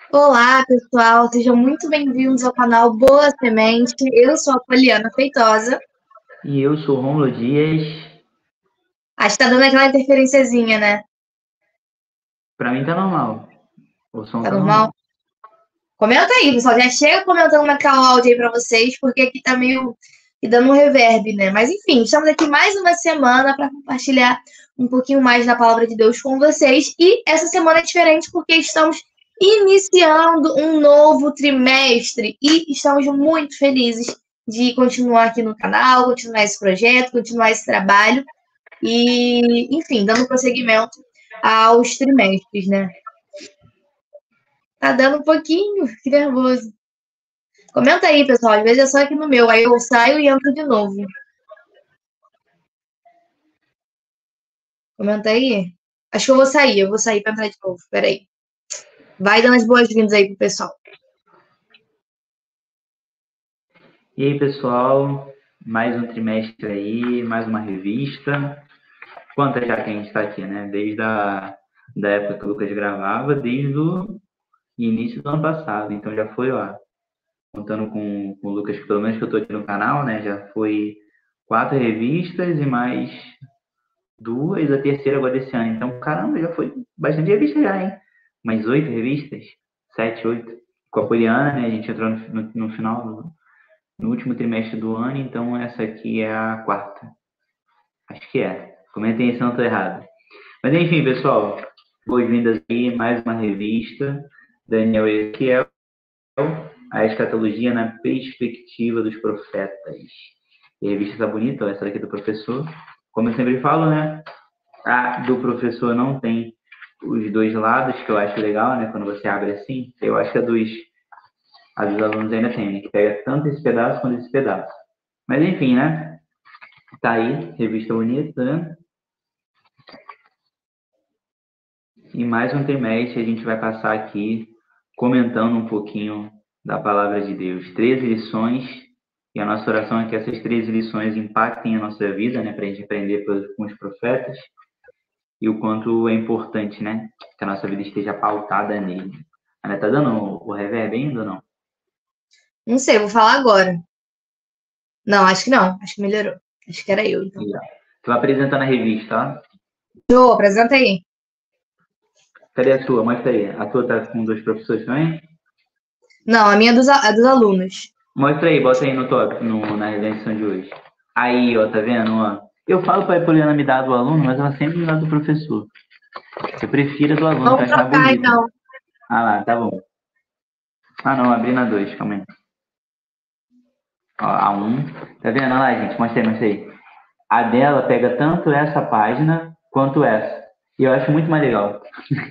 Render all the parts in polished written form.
Olá, pessoal, sejam muito bem-vindos ao canal Boa Semente. Eu sou a Poliana Feitosa. E eu sou Rômulo Dias. Acho que tá dando aquela interferenciazinha, né? Pra mim tá normal. O som Tá tá normal? normal. Comenta aí, pessoal. Já chega comentando naquela áudio aí pra vocês, porque aqui tá meio que dando um reverb, né? Mas enfim, estamos aqui mais uma semana para compartilhar um pouquinho mais da palavra de Deus com vocês. E essa semana é diferente porque estamos iniciando um novo trimestre e estamos muito felizes de continuar aqui no canal, continuar esse projeto, continuar esse trabalho e, enfim, dando prosseguimento aos trimestres, né? Tá dando um pouquinho, que nervoso. Comenta aí, pessoal. Às vezes é só aqui no meu. Aí eu saio e entro de novo. Comenta aí. Acho que eu vou sair pra entrar de novo. Peraí. Vai dando as boas-vindas aí pro pessoal. E aí, pessoal, mais um trimestre aí, mais uma revista. Quantas já que a gente tá aqui, né? Desde da época que o Lucas gravava, desde o início do ano passado. Então já foi, ó, contando com o Lucas, pelo menos que eu tô aqui no canal, né? Já foi 4 revistas e mais duas, a terceira agora desse ano. Então, caramba, já foi bastante revista já, hein? Mais 8 revistas, 7, 8. Com a Poliana, né? A gente entrou no final, no último trimestre do ano, então essa aqui é a quarta. Acho que é. Comentem se não estou errado. Mas enfim, pessoal, boas-vindas aí, mais uma revista. Daniel e Ezequiel, a escatologia na perspectiva dos profetas. E a revista está bonita, ó, essa daqui é do professor. Como eu sempre falo, né? A do professor não tem os dois lados, que eu acho legal, né? Quando você abre assim, eu acho que a dos alunos ainda tem, né? Que pega tanto esse pedaço quanto esse pedaço. Mas enfim, né? Tá aí, revista bonita, né? E mais um trimestre a gente vai passar aqui comentando um pouquinho da palavra de Deus. 13 lições, e a nossa oração é que essas 13 lições impactem a nossa vida, né? Para a gente aprender com os profetas e o quanto é importante, né? Que a nossa vida esteja pautada nele. Ana, tá dando o reverb ainda ou não? Não sei, vou falar agora. Não, acho que não. Acho que melhorou. Acho que era eu, então. Legal. Tu vai apresentando a revista, ó. Jô, apresenta aí. Cadê a tua? Mostra aí. A tua tá com dois professores também? Não, a minha é dos alunos. Mostra aí, bota aí no top, na redação de hoje. Aí, ó, tá vendo? Ó, eu falo pra Poliana me dar do aluno, mas ela sempre me dá do professor. Eu prefiro a do aluno, que eu Vamos acho mais trocar, bonita. então. Ah lá, tá bom. Ah não, abri na 2, calma aí. Ó, a 1. Tá vendo? Olha lá, gente, mostra aí. A dela pega tanto essa página quanto essa. E eu acho muito mais legal.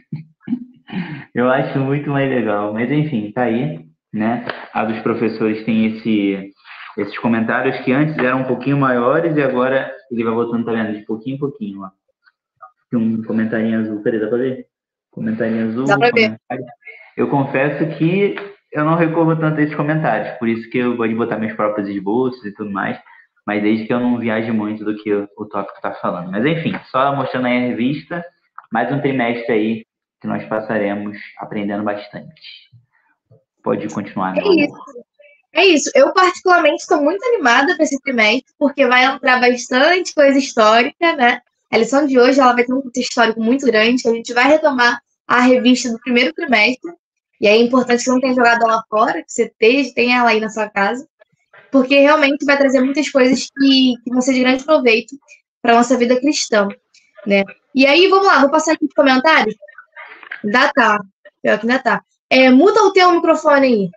Eu acho muito mais legal. Mas enfim, tá aí, né? A dos professores tem esses comentários que antes eram um pouquinho maiores e agora ele vai voltando, tá vendo? De pouquinho em pouquinho, ó. Tem um comentário azul, peraí, dá pra ver? Comentário Dá azul, pra ver. comentário. Eu confesso que eu não recorro tanto a esses comentários, por isso que eu gosto de botar meus próprios esboços e tudo mais, mas desde que eu não viaje muito do que o tópico tá falando. Mas enfim, só mostrando aí a revista, mais um trimestre aí que nós passaremos aprendendo bastante. Pode continuar, É meu amor. isso. É isso. Eu, particularmente, estou muito animada para esse trimestre, porque vai entrar bastante coisa histórica, né? A lição de hoje ela vai ter um contexto histórico muito grande, que a gente vai retomar a revista do primeiro trimestre. E aí é importante que você não tenha jogado ela fora, que você tenha ela aí na sua casa, porque realmente vai trazer muitas coisas que vão ser de grande proveito para a nossa vida cristã, né? E aí, vamos lá, vou passar aqui os comentários. Ainda tá. Pior que ainda tá. Muda o teu microfone aí.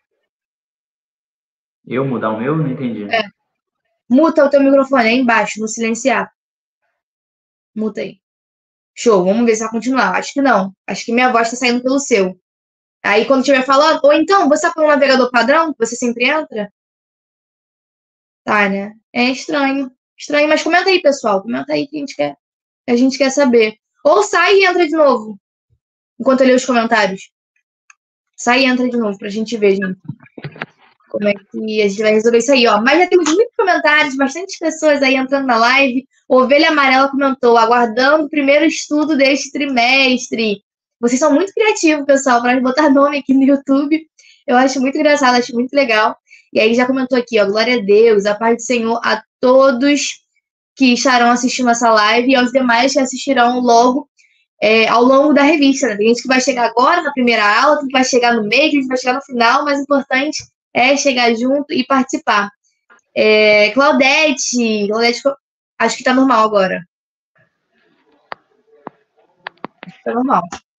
Eu mudar o meu? Não entendi. Muta o teu microfone aí embaixo, no silenciar. Muta aí. Show, vamos ver se vai continuar. Acho que não. Acho que minha voz está saindo pelo seu. Aí quando estiver falando, ou então, você tá pelo navegador padrão, que você sempre entra? Tá, né? É estranho. Estranho, mas comenta aí, pessoal. Comenta aí que a gente quer saber. Ou sai e entra de novo, enquanto eu leio os comentários. Sai e entra de novo pra gente ver, gente. Como é que a gente vai resolver isso aí, ó. Mas já temos muitos comentários, bastante pessoas aí entrando na live. Ovelha Amarela comentou, aguardando o primeiro estudo deste trimestre. Vocês são muito criativos, pessoal, para botar nome aqui no YouTube. Eu acho muito engraçado, acho muito legal. E aí já comentou aqui, ó, glória a Deus, a paz do Senhor a todos que estarão assistindo essa live e aos demais que assistirão logo ao longo da revista, né? Tem gente que vai chegar agora na primeira aula, tem que vai chegar no meio, tem gente que vai chegar no final, mas o importante é chegar junto e participar. Claudete, acho que tá normal agora. Tá normal.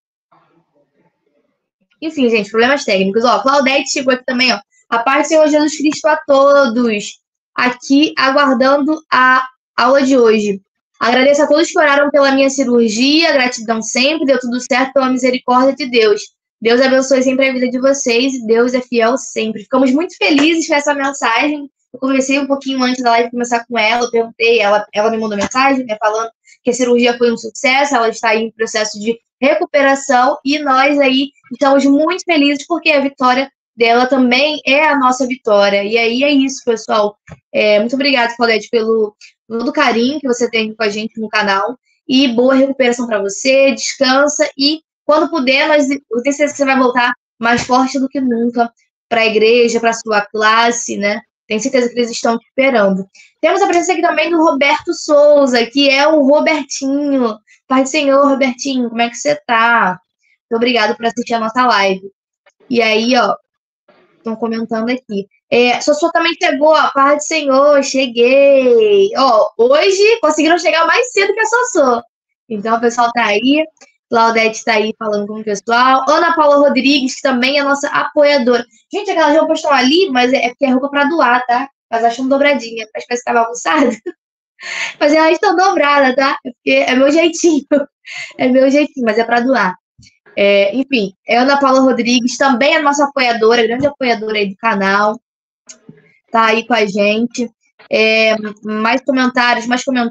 Enfim, gente, problemas técnicos. Ó, Claudete chegou aqui também, ó. A paz do Senhor Jesus Cristo a todos. Aqui, aguardando a aula de hoje. Agradeço a todos que oraram pela minha cirurgia. Gratidão sempre. Deu tudo certo pela misericórdia de Deus. Deus abençoe sempre a vida de vocês e Deus é fiel sempre. Ficamos muito felizes com essa mensagem. Eu conversei um pouquinho antes da live começar com ela. Eu perguntei, ela me mandou mensagem, né, falando que a cirurgia foi um sucesso. Ela está aí em processo de recuperação e nós aí estamos muito felizes porque a vitória dela também é a nossa vitória. E aí é isso, pessoal. Muito obrigada, Claudete, pelo todo o carinho que você tem com a gente no canal e boa recuperação para você. Descansa e quando puder, eu tenho certeza que você vai voltar mais forte do que nunca para a igreja, para a sua classe, né? Tenho certeza que eles estão te esperando. Temos a presença aqui também do Roberto Souza, que é o Robertinho. Pai do Senhor, Robertinho, como é que você tá? Muito obrigado por assistir a nossa live. E aí, ó, estão comentando aqui. Sossô também chegou, ó, Pai do Senhor, cheguei. Ó, hoje conseguiram chegar mais cedo que a Sossô. Então, o pessoal tá aí. Claudete tá aí falando com o pessoal. Ana Paula Rodrigues, que também é nossa apoiadora. Gente, aquelas roupas estão ali, mas é porque é roupa para doar, tá? Mas acham dobradinha, mas parece que tava bagunçado. Mas elas estão dobradas, tá? Porque é meu jeitinho. É meu jeitinho, mas é para doar. Enfim, Ana Paula Rodrigues também é nossa apoiadora, grande apoiadora aí do canal. Tá aí com a gente. Mais comentários.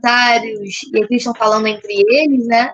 E aqui estão falando entre eles, né?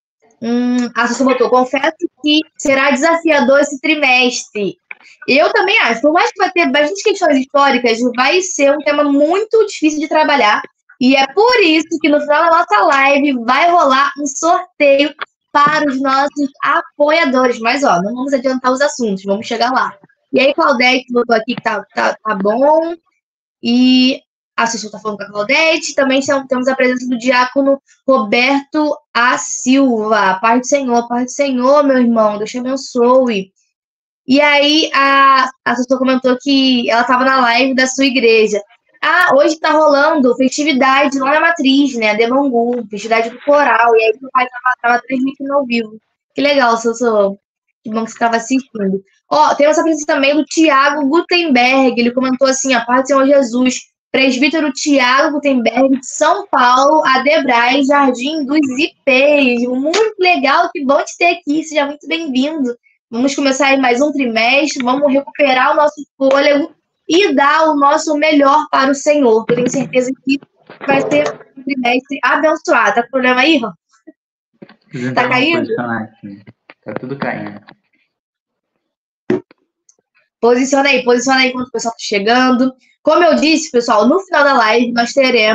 A Sussu botou, confesso que será desafiador esse trimestre. Eu também acho, por mais que vai ter bastante questões históricas, vai ser um tema muito difícil de trabalhar. E é por isso que no final da nossa live vai rolar um sorteio para os nossos apoiadores. Mas, ó, não vamos adiantar os assuntos, vamos chegar lá. E aí, Claudete botou aqui que tá bom. E a Sussu está falando com a Claudete. Também temos a presença do diácono Roberto A. Silva. Pai do Senhor, meu irmão. Deus te abençoe. E aí, a Sussu comentou que ela estava na live da sua igreja. Hoje está rolando festividade lá na Matriz, né? De Bangu, festividade do coral. E aí, meu pai estava transmitindo ao vivo. Que legal, Sussu. Que bom que você estava assistindo. Ó, temos a presença também do Tiago Gutenberg. Ele comentou assim, a paz do Senhor Jesus. Presbítero Tiago Gutenberg, de São Paulo, Adebrais, Jardim dos Ipês. Muito legal, que bom te ter aqui. Seja muito bem-vindo. Vamos começar aí mais um trimestre, vamos recuperar o nosso fôlego e dar o nosso melhor para o Senhor. Eu tenho certeza que vai ser um trimestre abençoado. Tá com problema aí, Rô? Tá caindo? Tá tudo caindo. Posiciona aí enquanto o pessoal tá chegando. Como eu disse, pessoal, no final da live nós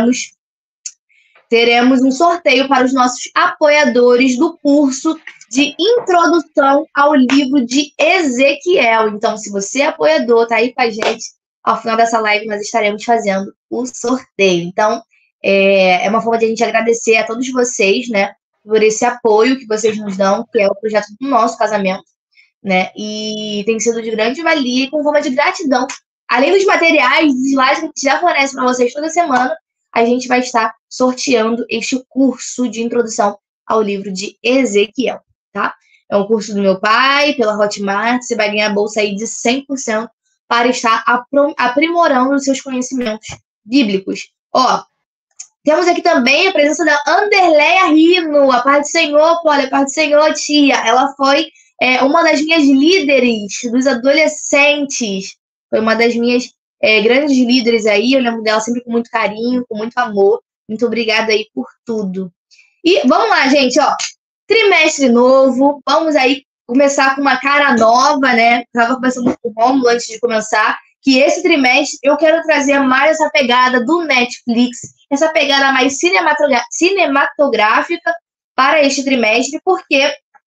teremos um sorteio para os nossos apoiadores do curso de introdução ao livro de Ezequiel. Então, se você é apoiador, tá aí com a gente, ao final dessa live nós estaremos fazendo o sorteio. Então, é uma forma de a gente agradecer a todos vocês, né, por esse apoio que vocês nos dão, que é o projeto do nosso casamento, né, e tem sido de grande valia e com forma de gratidão. Além dos materiais, dos slides que a gente já fornece para vocês toda semana, a gente vai estar sorteando este curso de introdução ao livro de Ezequiel, tá? É um curso do meu pai, pela Hotmart, você vai ganhar a bolsa aí de 100% para estar aprimorando os seus conhecimentos bíblicos. Ó, temos aqui também a presença da Anderleia Rino, a paz do Senhor, Polly, a paz do Senhor, tia. Ela foi uma das minhas líderes dos adolescentes, foi uma das minhas grandes líderes aí, eu lembro dela sempre com muito carinho, com muito amor. Muito obrigada aí por tudo. E vamos lá, gente, ó. Trimestre novo, vamos aí começar com uma cara nova, né? Estava conversando com o Romulo antes de começar, que esse trimestre eu quero trazer mais essa pegada do Netflix, essa pegada mais cinematográfica para este trimestre, porque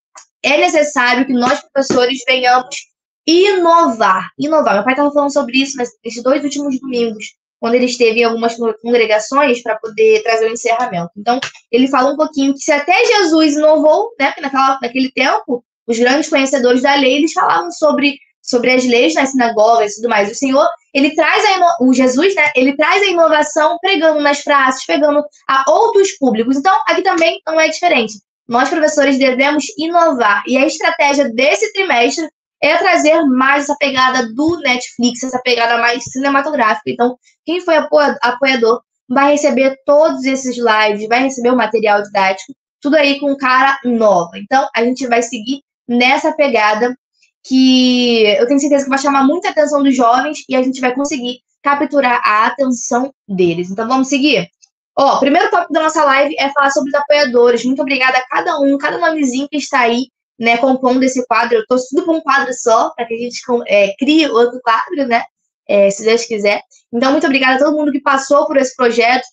é necessário que nós, professores, venhamos inovar. Inovar. Meu pai estava falando sobre isso nesses 2 últimos domingos, quando ele esteve em algumas congregações para poder trazer o encerramento. Então, ele falou um pouquinho que se até Jesus inovou, né, porque naquele tempo, os grandes conhecedores da lei, eles falavam sobre as leis nas sinagogas e tudo mais. O Senhor, ele traz o Jesus, né, ele traz a inovação pregando nas praças, pegando a outros públicos. Então, aqui também não é diferente. Nós, professores, devemos inovar. E a estratégia desse trimestre é trazer mais essa pegada do Netflix, essa pegada mais cinematográfica. Então, quem foi apoiador vai receber todos esses lives, vai receber o material didático, tudo aí com cara nova. Então, a gente vai seguir nessa pegada que eu tenho certeza que vai chamar muita atenção dos jovens e a gente vai conseguir capturar a atenção deles. Então, vamos seguir? Ó, o primeiro tópico da nossa live é falar sobre os apoiadores. Muito obrigada a cada nomezinho que está aí, né, compondo esse quadro. Eu torço tudo para um quadro só, para que a gente crie outro quadro, né, se Deus quiser. Então, muito obrigada a todo mundo que passou por esse projeto,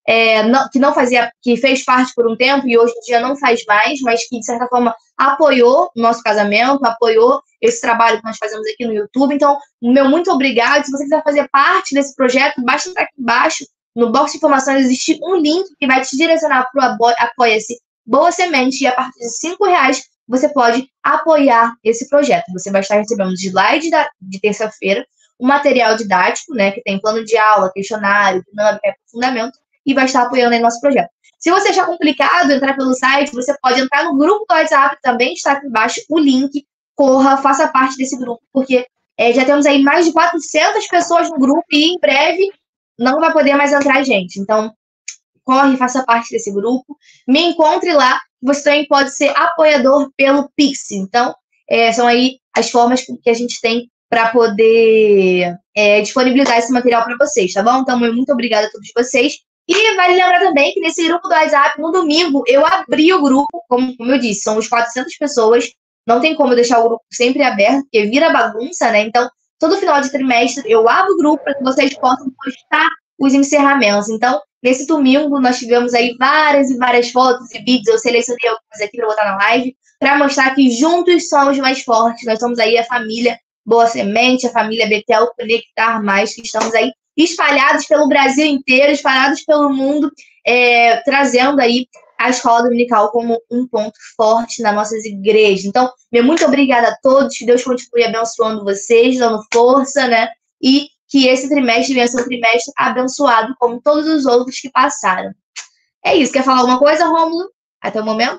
que fez parte por um tempo e hoje em dia não faz mais, mas que, de certa forma, apoiou o nosso casamento, apoiou esse trabalho que nós fazemos aqui no YouTube. Então, meu muito obrigado. Se você quiser fazer parte desse projeto, basta entrar aqui embaixo. No box de informações existe um link que vai te direcionar para o Apoia-se Boa Semente, e a partir de R$5 você pode apoiar esse projeto. Você vai estar recebendo os slides de terça-feira, o material didático, né, que tem plano de aula, questionário, dinâmica, aprofundamento, e vai estar apoiando aí nosso projeto. Se você achar complicado entrar pelo site, você pode entrar no grupo do WhatsApp, também está aqui embaixo o link. Corra, faça parte desse grupo, porque já temos aí mais de 400 pessoas no grupo e em breve não vai poder mais entrar gente. Então, corre, faça parte desse grupo. Me encontre lá. Você também pode ser apoiador pelo Pix. Então, são aí as formas que a gente tem para poder disponibilizar esse material para vocês, tá bom? Então, muito obrigada a todos vocês. E vale lembrar também que nesse grupo do WhatsApp, no domingo, eu abri o grupo, como eu disse, são uns 400 pessoas. Não tem como deixar o grupo sempre aberto, porque vira bagunça, né? Então, todo final de trimestre, eu abro o grupo para que vocês possam postar os encerramentos. Então, nesse domingo, nós tivemos aí várias e várias fotos e vídeos. Eu selecionei algumas aqui para botar na live, para mostrar que juntos somos mais fortes. Nós somos aí a família Boa Semente, a família Betel Conectar Mais, que estamos aí espalhados pelo Brasil inteiro, espalhados pelo mundo, trazendo aí a escola dominical como um ponto forte nas nossas igrejas. Então, muito obrigada a todos, que Deus continue abençoando vocês, dando força, né? E que esse trimestre venha ser um trimestre abençoado, como todos os outros que passaram. É isso. Quer falar alguma coisa, Rômulo? Até o momento?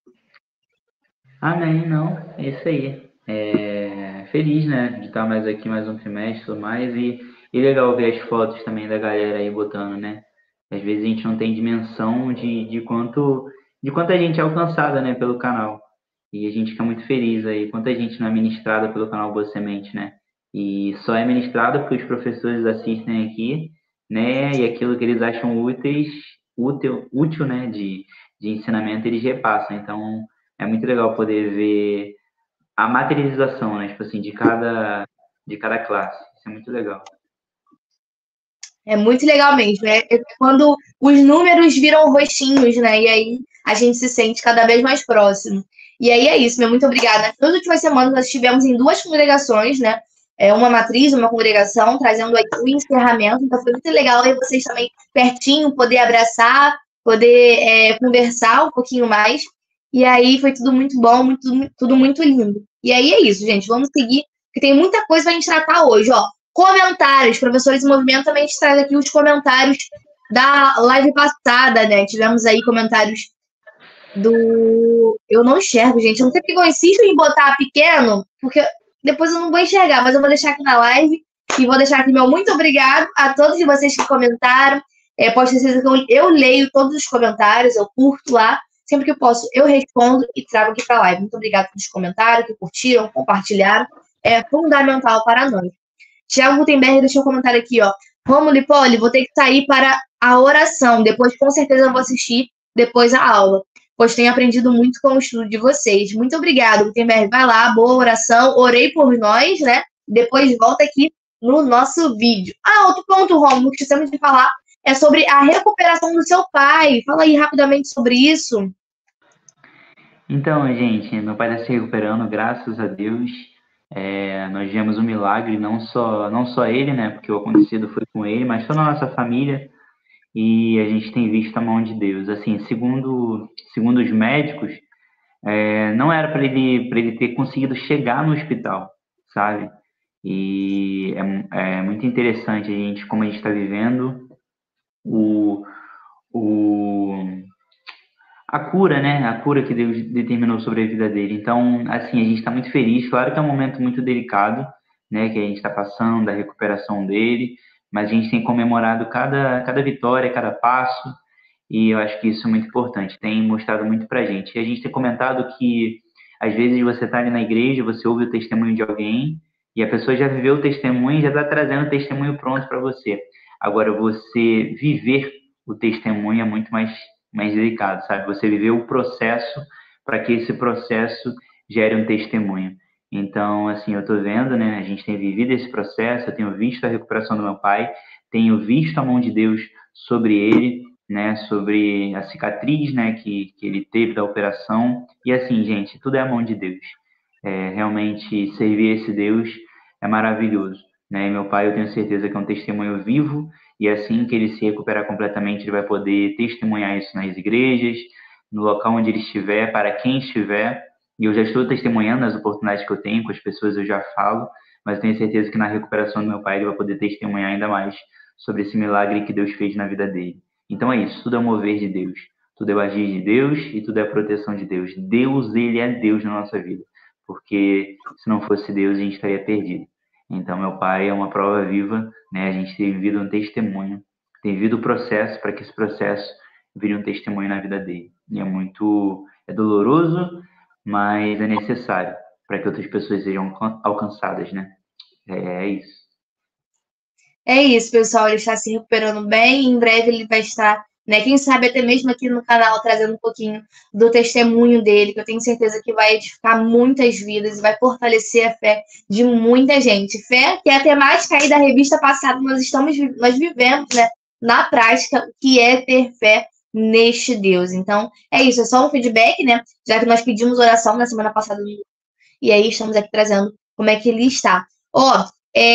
Amém, não. É isso aí. Feliz, né, de estar mais aqui, mais um trimestre e tudo mais. E legal ver as fotos também da galera aí botando, né? Às vezes a gente não tem dimensão de quanto a gente é alcançada, né, pelo canal. E a gente fica muito feliz aí, quanta gente não é ministrada pelo canal Boa Semente, né? E só é ministrada porque os professores assistem aqui, né? E aquilo que eles acham útil, né, de ensinamento, eles repassam. Então, é muito legal poder ver a materialização, né, tipo assim, de cada classe. Isso é muito legal. É muito legal mesmo. É quando os números viram rostinhos, né? E aí a gente se sente cada vez mais próximo. E aí é isso, muito obrigada. Nas últimas semanas nós estivemos em 2 congregações, né? Uma matriz, uma congregação, trazendo aí o encerramento. Então foi muito legal ver vocês também pertinho, poder abraçar, poder conversar um pouquinho mais. E aí foi tudo muito bom, tudo muito lindo. E aí é isso, gente. Vamos seguir, porque tem muita coisa pra gente tratar hoje, ó. Comentários, professores em movimento, também a gente traz aqui os comentários da live passada, né? Tivemos aí comentários do... Eu não enxergo, gente. Eu não sei porque eu insisto em botar pequeno, porque depois eu não vou enxergar, mas eu vou deixar aqui na live e vou deixar aqui meu muito obrigado a todos de vocês que comentaram. Pode ter certeza que eu leio todos os comentários, eu curto lá. Sempre que eu posso, eu respondo e trago aqui para a live. Muito obrigada pelos comentários, que curtiram, compartilharam. É fundamental para nós. Tiago Gutenberg deixou um comentário aqui, ó. Rômulo e Poli, vou ter que sair para a oração. Depois, com certeza, eu vou assistir depois a aula, pois tenho aprendido muito com o estudo de vocês. Muito obrigado, Gutenberg. Vai lá, boa oração. Orei por nós, né? Depois volta aqui no nosso vídeo. Outro ponto, Rômulo, que esquecemos de falar, é sobre a recuperação do seu pai. Fala aí rapidamente sobre isso. Então, gente, meu pai está se recuperando, graças a Deus. Nós vemos um milagre, não só ele, né? Porque o acontecido foi com ele, mas toda a nossa família. E a gente tem visto a mão de Deus. Assim, segundo os médicos, não era para ele ter conseguido chegar no hospital, sabe? E é muito interessante como a gente está vivendo o, o, a cura, né? A cura que Deus determinou sobre a vida dele. Então, assim, a gente está muito feliz. Claro que é um momento muito delicado, né? Que a gente está passando, da recuperação dele, mas a gente tem comemorado cada vitória, cada passo, e eu acho que isso é muito importante. Tem mostrado muito pra gente. E a gente tem comentado que, às vezes, você está ali na igreja, você ouve o testemunho de alguém, e a pessoa já viveu o testemunho e já está trazendo o testemunho pronto para você. Agora, você viver o testemunho é muito mais delicado, sabe? Você viver o processo para que esse processo gere um testemunho. Então, assim, eu estou vendo, né? A gente tem vivido esse processo, eu tenho visto a recuperação do meu pai, tenho visto a mão de Deus sobre ele, né? Sobre a cicatriz, né? Que ele teve da operação. E assim, gente, tudo é a mão de Deus. Realmente, servir esse Deus é maravilhoso, né? E meu pai, eu tenho certeza que é um testemunho vivo, e assim que ele se recuperar completamente, ele vai poder testemunhar isso nas igrejas, no local onde ele estiver, para quem estiver. E eu já estou testemunhando as oportunidades que eu tenho com as pessoas, eu já falo, mas tenho certeza que na recuperação do meu pai, ele vai poder testemunhar ainda mais sobre esse milagre que Deus fez na vida dele. Então é isso, tudo é o mover de Deus, tudo é o agir de Deus e tudo é a proteção de Deus. Deus, ele é Deus na nossa vida, porque se não fosse Deus, a gente estaria perdido. Então, meu pai é uma prova viva, né? A gente tem vivido um testemunho, tem vivido o processo para que esse processo vire um testemunho na vida dele. E é doloroso, mas é necessário para que outras pessoas sejam alcançadas, né? É isso. É isso, pessoal. Ele está se recuperando bem. Em breve ele vai estar, né? Quem sabe até mesmo aqui no canal trazendo um pouquinho do testemunho dele, que eu tenho certeza que vai edificar muitas vidas e vai fortalecer a fé de muita gente. Fé, que é a temática aí da revista passada, nós vivemos, né? Na prática, o que é ter fé neste Deus. Então, é isso. É só um feedback, né? Já que nós pedimos oração na semana passada e aí estamos aqui trazendo como é que ele está. Ó,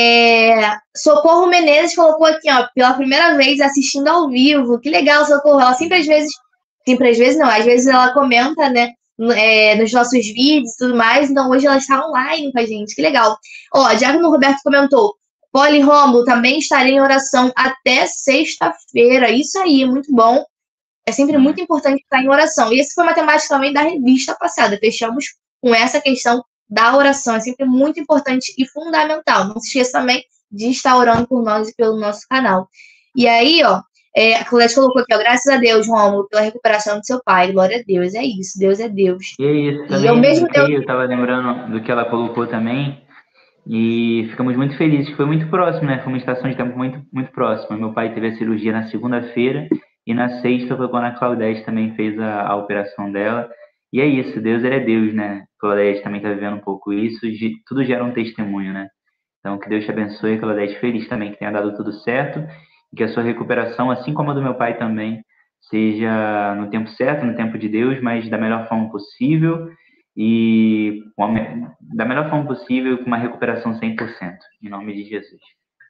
Socorro Menezes colocou aqui, ó, pela primeira vez assistindo ao vivo. Que legal, Socorro. Ela sempre às vezes não, às vezes ela comenta, né, nos nossos vídeos e tudo mais. Então hoje ela está online com a gente. Que legal. Ó, Diácono Roberto comentou: Poli Rômulo, também estarei em oração até sexta-feira. Isso aí, muito bom. É sempre muito importante estar em oração. E essa foi uma temática também da revista passada. Fechamos com essa questão da oração. É sempre muito importante e fundamental. Não se esqueça também de estar orando por nós e pelo nosso canal. E aí, ó, a Colete colocou aqui, ó, graças a Deus, Rômulo, pela recuperação do seu pai. Glória a Deus. É isso, Deus é Deus. E é isso E ao também, mesmo Deus... eu estava lembrando do que ela colocou também, e ficamos muito felizes, foi muito próximo, né? Foi uma estação de tempo muito, muito próxima. Meu pai teve a cirurgia na segunda-feira, e na sexta foi quando a Claudete também fez a operação dela. E é isso, Deus, ele é Deus, né? Claudete também está vivendo um pouco isso, tudo gera um testemunho, né? Então, que Deus te abençoe, Claudete, feliz também que tenha dado tudo certo, e que a sua recuperação, assim como a do meu pai também, seja no tempo certo, no tempo de Deus, mas da melhor forma possível, e da melhor forma possível, com uma recuperação 100%, em nome de Jesus.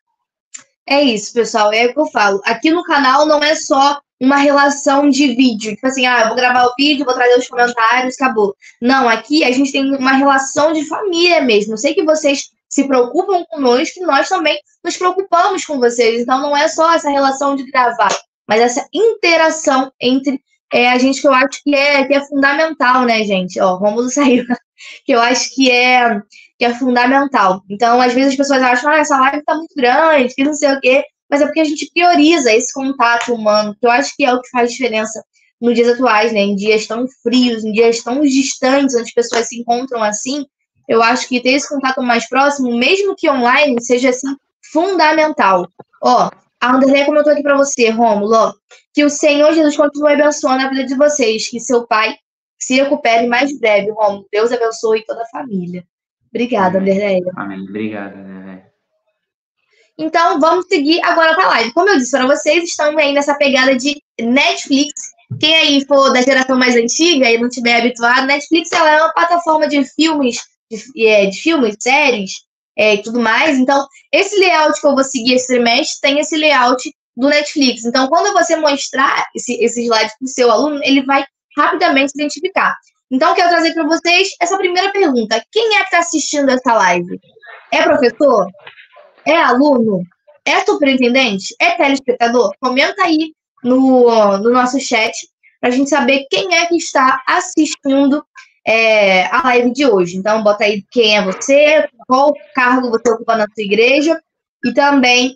É isso, pessoal, é o que eu falo. Aqui no canal não é só uma relação de vídeo, tipo assim, eu vou gravar o vídeo, vou trazer os comentários, acabou. Não, aqui a gente tem uma relação de família mesmo. Eu sei que vocês se preocupam conosco e nós também nos preocupamos com vocês. Então não é só essa relação de gravar, mas essa interação entre a gente, que eu acho que é fundamental, né, gente? Ó, Rômulo saiu, que eu acho que é fundamental. Então, às vezes as pessoas acham, essa live tá muito grande, que não sei o quê, mas é porque a gente prioriza esse contato humano, que eu acho que é o que faz diferença nos dias atuais, né? Em dias tão frios, em dias tão distantes, onde as pessoas se encontram assim, eu acho que ter esse contato mais próximo, mesmo que online, seja assim, fundamental. Ó, a Anderleia comentou aqui para você, Rômulo, ó, que o Senhor Jesus continue abençoando a vida de vocês, que seu pai se recupere mais breve, Rômulo. Deus abençoe toda a família. Obrigada, Anderleia. Amém. Obrigado, Anderleia. Então, vamos seguir agora para a live. Como eu disse para vocês, estamos aí nessa pegada de Netflix Quem aí for da geração mais antiga e não tiver habituado, Netflix ela é uma plataforma de filmes, de filmes, séries e tudo mais. Então, esse layout que eu vou seguir esse trimestre tem esse layout do Netflix. Então, quando você mostrar esse slide para o seu aluno, ele vai rapidamente identificar. Então, eu quero trazer para vocês essa primeira pergunta. Quem é que está assistindo essa live? É professor? É aluno? É superintendente? É telespectador? Comenta aí no nosso chat para a gente saber quem é que está assistindo a live de hoje. Então, bota aí quem é você, qual cargo você ocupa na sua igreja e também,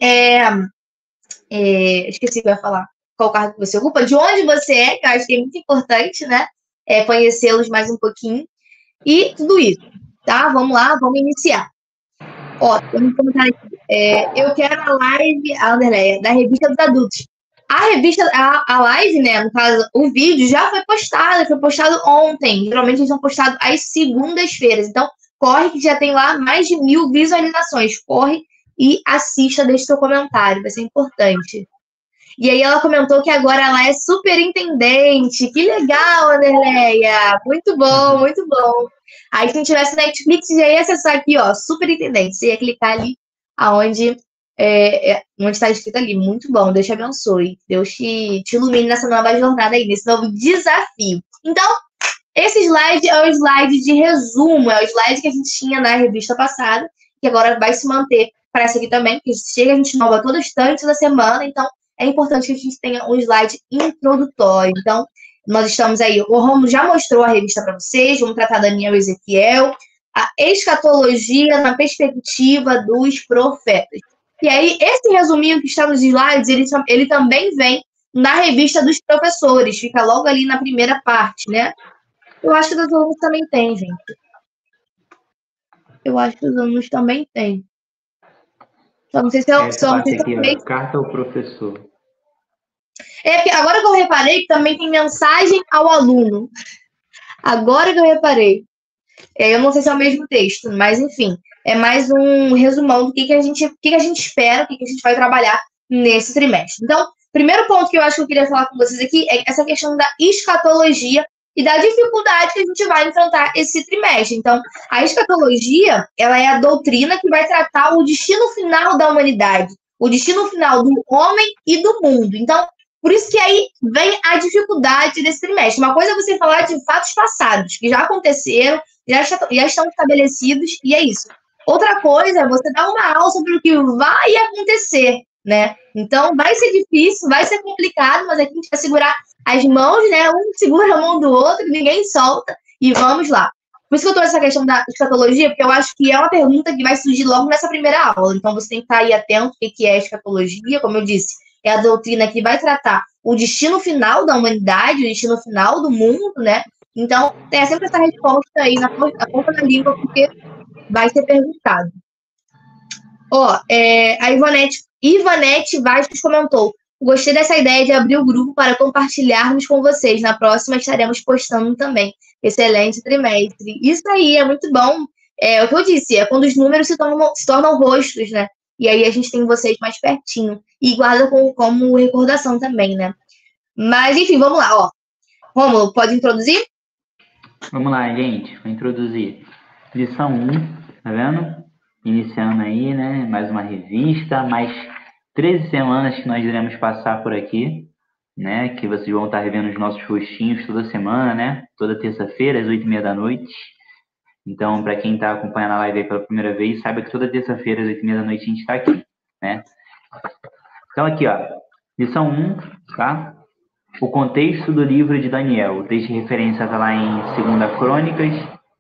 esqueci o que eu ia falar, qual cargo você ocupa, de onde você é, que eu acho que é muito importante, né? Conhecê-los mais um pouquinho e tudo isso, tá? Vamos lá, vamos iniciar. Ó, tem um comentário aqui. Eu quero a live, a Anderleia, da revista dos adultos. A revista, a live, né? No caso, o vídeo já foi postado ontem. Geralmente eles são postados às segundas-feiras. Então, corre que já tem lá mais de 1000 visualizações. Corre e assista, deixe seu comentário, vai ser importante. E aí ela comentou que agora ela é superintendente. Que legal, Anderleia! Muito bom, muito bom. Aí se não tivesse Netflix, já ia acessar aqui, ó, superintendente. Você ia clicar ali aonde onde está escrito ali. Muito bom, Deus te abençoe. Deus te ilumine nessa nova jornada aí, nesse novo desafio. Então, esse slide é o slide de resumo, é o slide que a gente tinha na revista passada, que agora vai se manter para essa aqui também, porque chega a gente nova todo instante da semana, então é importante que a gente tenha um slide introdutório. Então, nós estamos aí, o Romulo já mostrou a revista para vocês, vamos tratar Daniel e Ezequiel, a escatologia na perspectiva dos profetas. E aí, esse resuminho que está nos slides, ele também vem na revista dos professores, fica logo ali na primeira parte, né? Eu acho que os alunos também tem, gente. Eu acho que os alunos também tem. Só não sei se eu... Essa parte aqui, ó, carta ao professor. Porque agora que eu reparei que também tem mensagem ao aluno. Agora que eu reparei. Eu não sei se é o mesmo texto, mas enfim. É mais um resumão do que a gente espera, o que a gente vai trabalhar nesse trimestre. Então, primeiro ponto que eu acho que eu queria falar com vocês aqui é essa questão da escatologia e da dificuldade que a gente vai enfrentar esse trimestre. Então, a escatologia, ela é a doutrina que vai tratar o destino final da humanidade, o destino final do homem e do mundo. Então, por isso que aí vem a dificuldade desse trimestre. Uma coisa é você falar de fatos passados, que já aconteceram, já estão estabelecidos, e é isso. Outra coisa é você dar uma aula sobre o que vai acontecer, né? Então, vai ser difícil, vai ser complicado, mas aqui a gente vai segurar as mãos, né? Um segura a mão do outro, ninguém solta, e vamos lá. Por isso que eu trouxe essa questão da escatologia, porque eu acho que é uma pergunta que vai surgir logo nessa primeira aula. Então, você tem que estar aí atento ao que é a escatologia, como eu disse, é a doutrina que vai tratar o destino final da humanidade, o destino final do mundo, né? Então, tenha sempre essa resposta aí na ponta da língua, porque vai ser perguntado. A Ivanete Vasques comentou: gostei dessa ideia de abrir o grupo para compartilharmos com vocês. Na próxima estaremos postando também. Excelente trimestre. Isso aí, é muito bom. É o que eu disse, é quando os números se tornam rostos, né? E aí a gente tem vocês mais pertinho. E guarda como recordação também, né? Mas, enfim, vamos lá, ó. Rômulo, pode introduzir? Vamos lá, gente. Vou introduzir. Lição 1, tá vendo? Iniciando aí, né? Mais uma revista, mais 13 semanas que nós iremos passar por aqui, né? Que vocês vão estar revendo os nossos rostinhos toda semana, né? Toda terça-feira, às 8h30 da noite. Então, para quem está acompanhando a live aí pela primeira vez, saiba que toda terça-feira, às 8h30 da noite, a gente está aqui, né? Então, aqui, ó. Lição 1, tá? O contexto do livro de Daniel. O texto de referência está lá em 2 Crônicas,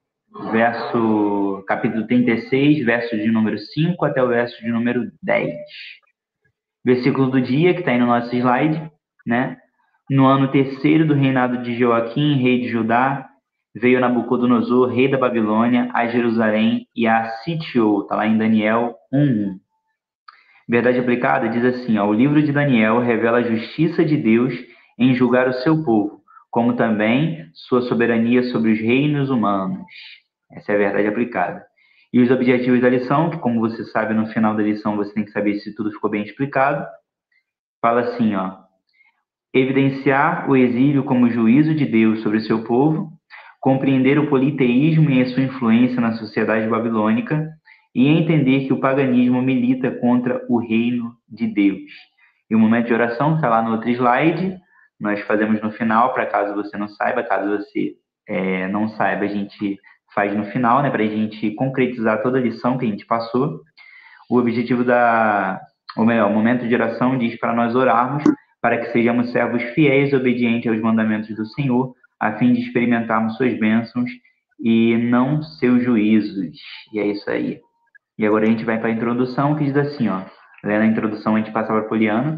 capítulo 36, verso de número 5 até o verso de número 10. Versículo do dia, que está aí no nosso slide, né? No ano 3º do reinado de Joaquim, rei de Judá, veio Nabucodonosor, rei da Babilônia, a Jerusalém e a sitiou. Está lá em Daniel 1:1. Verdade aplicada diz assim, ó, o livro de Daniel revela a justiça de Deus em julgar o seu povo, como também sua soberania sobre os reinos humanos. Essa é a verdade aplicada. E os objetivos da lição, que como você sabe, no final da lição você tem que saber se tudo ficou bem explicado. Fala assim, ó. evidenciar o exílio como juízo de Deus sobre o seu povo, compreender o politeísmo e a sua influência na sociedade babilônica e entender que o paganismo milita contra o reino de Deus. E o momento de oração está lá no outro slide, nós fazemos no final, para caso você não saiba, caso você não saiba, a gente faz no final, né, para a gente concretizar toda a lição que a gente passou. O objetivo o momento de oração diz para nós orarmos para que sejamos servos fiéis e obedientes aos mandamentos do Senhor, a fim de experimentarmos suas bênçãos e não seus juízos. E é isso aí. E agora a gente vai para a introdução, que diz assim, ó. Lendo a introdução, a gente passa para Poliana.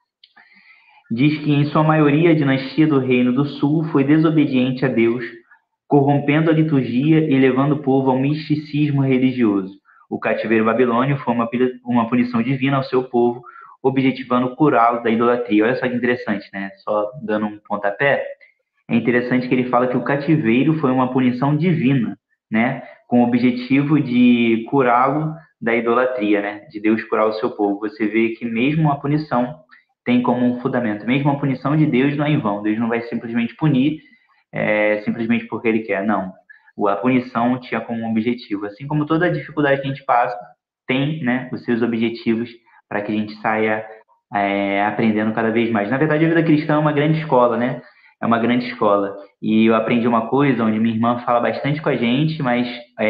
Diz que, em sua maioria, a dinastia do Reino do Sul foi desobediente a Deus, corrompendo a liturgia e levando o povo ao misticismo religioso. O cativeiro babilônio foi uma punição divina ao seu povo, objetivando curá-lo da idolatria. Olha só que interessante, né? Só dando um pontapé, é interessante que ele fala que o cativeiro foi uma punição divina, né? Com o objetivo de curá-lo da idolatria, né? De Deus curar o seu povo. Você vê que mesmo a punição tem como um fundamento. Mesmo a punição de Deus não é em vão. Deus não vai simplesmente punir simplesmente porque ele quer. Não. A punição tinha como um objetivo. Assim como toda a dificuldade que a gente passa tem, né, os seus objetivos para que a gente saia aprendendo cada vez mais. Na verdade, a vida cristã é uma grande escola, né? É uma grande escola. E eu aprendi uma coisa onde minha irmã fala bastante com a gente, mas,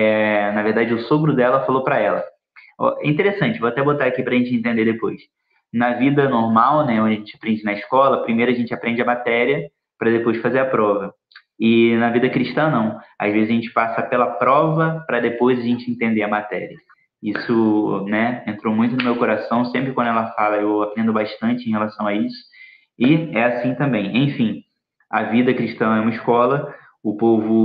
na verdade, o sogro dela falou para ela. É interessante, vou até botar aqui para a gente entender depois. Na vida normal, né, onde a gente aprende na escola, primeiro a gente aprende a matéria para depois fazer a prova. E na vida cristã, não. Às vezes a gente passa pela prova para depois a gente entender a matéria. Isso, né, entrou muito no meu coração. Sempre quando ela fala, eu aprendo bastante em relação a isso. E é assim também. Enfim, a vida cristã é uma escola, o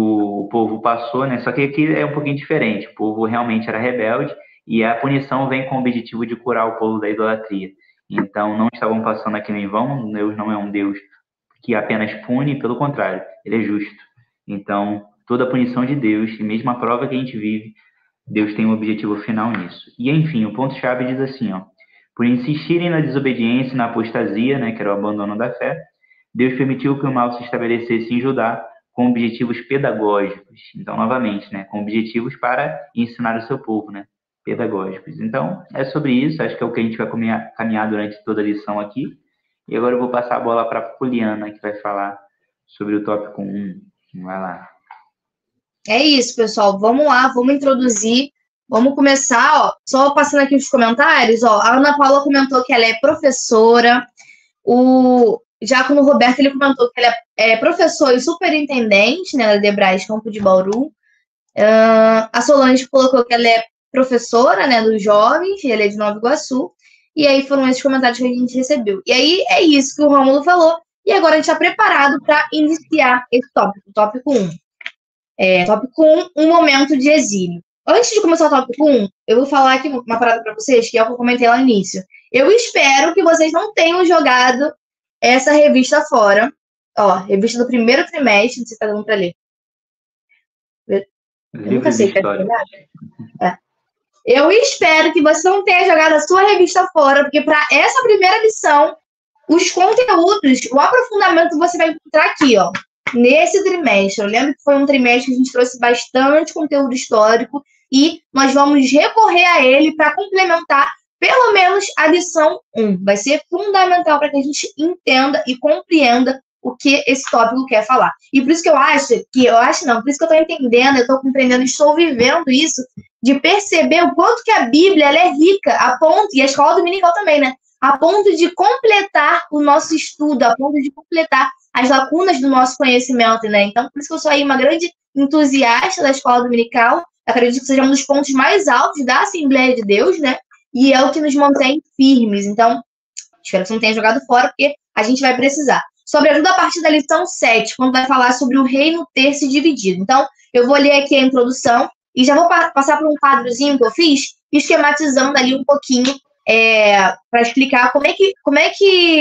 povo passou, né? Só que aqui é um pouquinho diferente. O povo realmente era rebelde e a punição vem com o objetivo de curar o povo da idolatria. Então, não estavam passando aquilo em vão. Deus não é um Deus que apenas pune, pelo contrário, ele é justo. Então, toda a punição de Deus, e mesmo a prova que a gente vive, Deus tem um objetivo final nisso. E, enfim, o ponto-chave diz assim, ó, por insistirem na desobediência e na apostasia, né, que era o abandono da fé, Deus permitiu que o mal se estabelecesse em Judá com objetivos pedagógicos. Então, novamente, né, com objetivos para ensinar o seu povo, né, pedagógicos. Então, é sobre isso, acho que é o que a gente vai caminhar durante toda a lição aqui. E agora eu vou passar a bola para a Poliana, que vai falar sobre o tópico 1. Vai lá. É isso, pessoal. Vamos lá, vamos introduzir. Vamos começar, ó. Só passando aqui os comentários, ó. A Ana Paula comentou que ela é professora. O Giacomo Roberto, ele comentou que ele é professor e superintendente, né, da Debras Campo de Bauru. A Solange colocou que ela é professora, né, dos jovens, ele é de Nova Iguaçu. E aí foram esses comentários que a gente recebeu. E aí é isso que o Rômulo falou. E agora a gente está preparado para iniciar esse tópico, tópico 1. Tópico 1, um momento de exílio. Antes de começar o tópico 1, eu vou falar aqui uma parada para vocês, que é o que eu comentei lá no início. Eu espero que vocês não tenham jogado essa revista fora. Ó, revista do primeiro trimestre, não sei se está dando para ler. Eu nunca sei o que é verdade. Eu espero que você não tenha jogado a sua revista fora, porque para essa primeira lição, os conteúdos, o aprofundamento você vai encontrar aqui, ó, nesse trimestre. Eu lembro que foi um trimestre que a gente trouxe bastante conteúdo histórico e nós vamos recorrer a ele para complementar pelo menos a lição 1. Vai ser fundamental para que a gente entenda e compreenda o que esse tópico quer falar. E por isso que por isso que eu estou entendendo, eu estou compreendendo, estou vivendo isso, de perceber o quanto que a Bíblia ela é rica, a ponto, e a escola dominical também, né? A ponto de completar o nosso estudo, a ponto de completar as lacunas do nosso conhecimento, né? Então, por isso que eu sou aí uma grande entusiasta da escola dominical, acredito que seja um dos pontos mais altos da Assembleia de Deus, né? E é o que nos mantém firmes. Então, espero que você não tenha jogado fora, porque a gente vai precisar. Sobre ajuda a partir da lição 7, quando vai falar sobre o reino ter se dividido. Então, eu vou ler aqui a introdução e já vou passar por um quadrozinho que eu fiz, esquematizando ali um pouquinho para explicar como é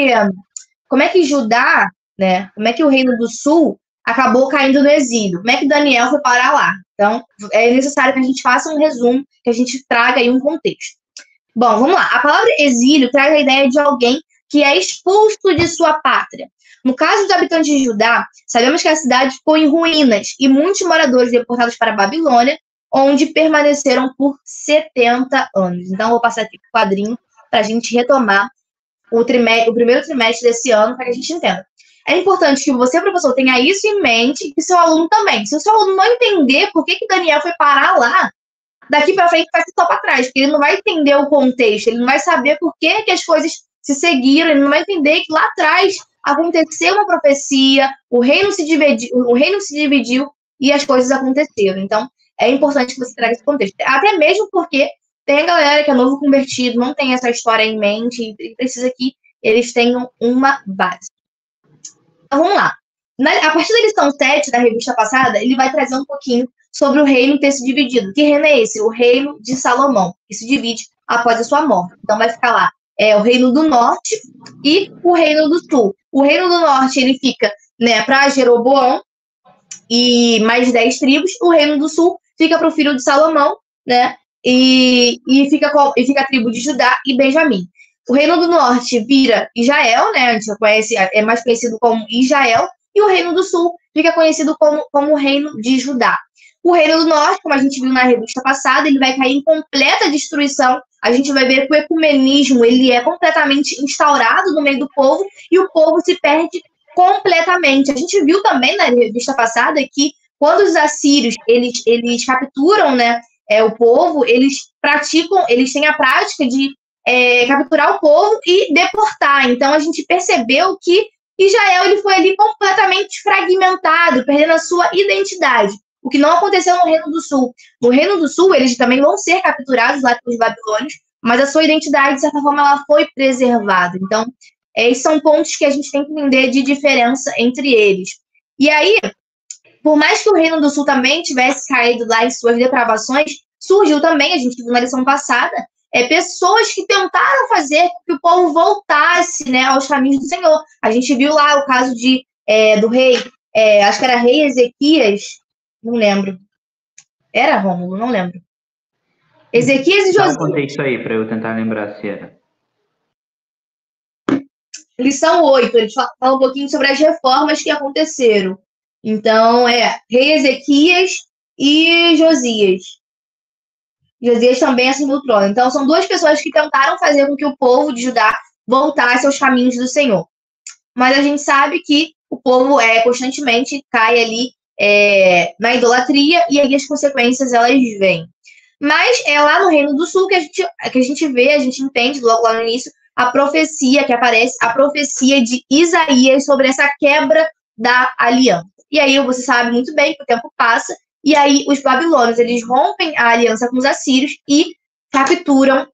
que Judá, né, como é que o Reino do Sul acabou caindo no exílio, como é que Daniel foi parar lá. Então, é necessário que a gente faça um resumo, que a gente traga aí um contexto. Bom, vamos lá. A palavra exílio traz a ideia de alguém que é expulso de sua pátria. No caso dos habitantes de Judá, sabemos que a cidade ficou em ruínas e muitos moradores deportados para a Babilônia, onde permaneceram por 70 anos. Então, vou passar aqui o quadrinho para a gente retomar o primeiro trimestre desse ano, para que a gente entenda. É importante que você, professor, tenha isso em mente e que seu aluno também. Se o seu aluno não entender por que Daniel foi parar lá, daqui para frente vai se só para trás, porque ele não vai entender o contexto, ele não vai saber por que as coisas se seguiram, ele não vai entender que lá atrás aconteceu uma profecia, o reino se dividiu e as coisas aconteceram. Então, é importante que você traga esse contexto. Até mesmo porque tem a galera que é novo convertido, não tem essa história em mente e precisa que eles tenham uma base. Então, vamos lá. A partir da lição 7 da revista passada, ele vai trazer um pouquinho sobre o reino ter se dividido. Que reino é esse? O reino de Salomão, que se divide após a sua morte. Então, vai ficar lá o reino do norte e o reino do sul. O reino do norte, ele fica, né, para Jeroboão e mais 10 tribos. O reino do sul fica para o filho de Salomão, né, e fica a tribo de Judá e Benjamim. O reino do norte vira Israel, né, a gente conhece, é mais conhecido como Israel, e o reino do sul fica conhecido como o reino de Judá. O reino do norte, como a gente viu na revista passada, ele vai cair em completa destruição. A gente vai ver que o ecumenismo ele é completamente instaurado no meio do povo e o povo se perde completamente. A gente viu também na revista passada que quando os assírios eles capturam, né, o povo, eles têm a prática de capturar o povo e deportar. Então a gente percebeu que Israel ele foi ali completamente fragmentado, perdendo a sua identidade. O que não aconteceu no Reino do Sul. No Reino do Sul, eles também vão ser capturados lá pelos babilônios, mas a sua identidade, de certa forma, ela foi preservada. Então, esses são pontos que a gente tem que entender de diferença entre eles. E aí, por mais que o Reino do Sul também tivesse caído lá em suas depravações, surgiu também, a gente viu na lição passada, pessoas que tentaram fazer com que o povo voltasse, né, aos caminhos do Senhor. A gente viu lá o caso do rei, acho que era rei Ezequias, não lembro. Era Rômulo, não lembro. Ezequias e Josias. Dá um contexto aí para eu tentar lembrar se era. Lição 8, ele fala um pouquinho sobre as reformas que aconteceram. Então, rei Ezequias e Josias. Josias também assumiu o trono. Então, são duas pessoas que tentaram fazer com que o povo de Judá voltasse aos caminhos do Senhor. Mas a gente sabe que o povo constantemente cai ali na idolatria e aí as consequências elas vêm. Mas é lá no Reino do Sul que a gente vê, a gente entende logo lá no início a profecia que aparece, a profecia de Isaías sobre essa quebra da aliança. E aí você sabe muito bem que o tempo passa e aí os babilônios eles rompem a aliança com os assírios e capturam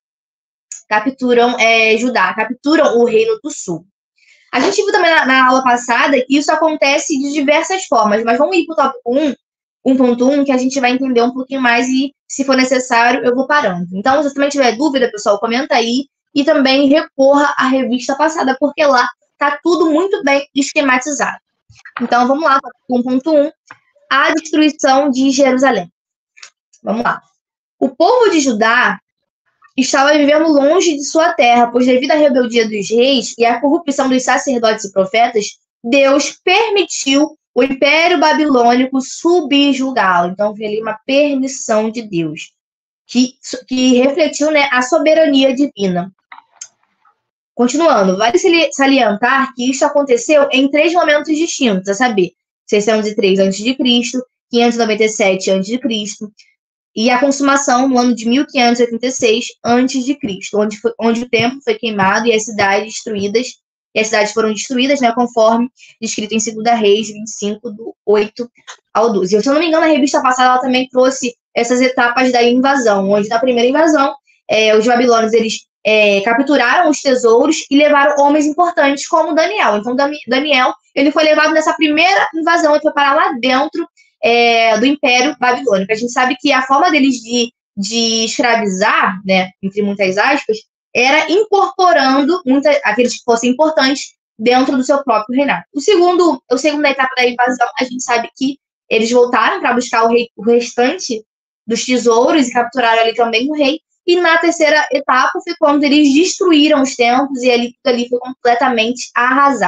Judá, capturam o Reino do Sul. A gente viu também na aula passada que isso acontece de diversas formas, mas vamos ir para o tópico 1.1, que a gente vai entender um pouquinho mais e, se for necessário, eu vou parando. Então, se você também tiver dúvida, pessoal, comenta aí e também recorra à revista passada, porque lá está tudo muito bem esquematizado. Então, vamos lá, tópico 1.1, a destruição de Jerusalém. Vamos lá. O povo de Judá estava vivendo longe de sua terra, pois devido à rebeldia dos reis e à corrupção dos sacerdotes e profetas, Deus permitiu o Império Babilônico subjugá-lo. Então, foi ali uma permissão de Deus, que refletiu, né, a soberania divina. Continuando, vale salientar que isso aconteceu em 3 momentos distintos, a saber, 603 a.C., 597 a.C., e a consumação no ano de 1586 a.C., onde o templo foi queimado e as cidades foram destruídas, né, conforme descrito em 2 Reis 25, do 8 ao 12. Se eu não me engano, a revista passada ela também trouxe essas etapas da invasão, onde na primeira invasão, os babilônios eles capturaram os tesouros e levaram homens importantes como Daniel. Então, Daniel ele foi levado nessa primeira invasão, ele foi parar lá dentro do Império Babilônico. A gente sabe que a forma deles de escravizar, né, entre muitas aspas, era incorporando aqueles que fossem importantes dentro do seu próprio reinado. A segunda etapa da invasão, a gente sabe que eles voltaram para buscar o restante dos tesouros e capturaram ali também o rei. E na terceira etapa foi quando eles destruíram os templos e tudo ali foi completamente arrasado.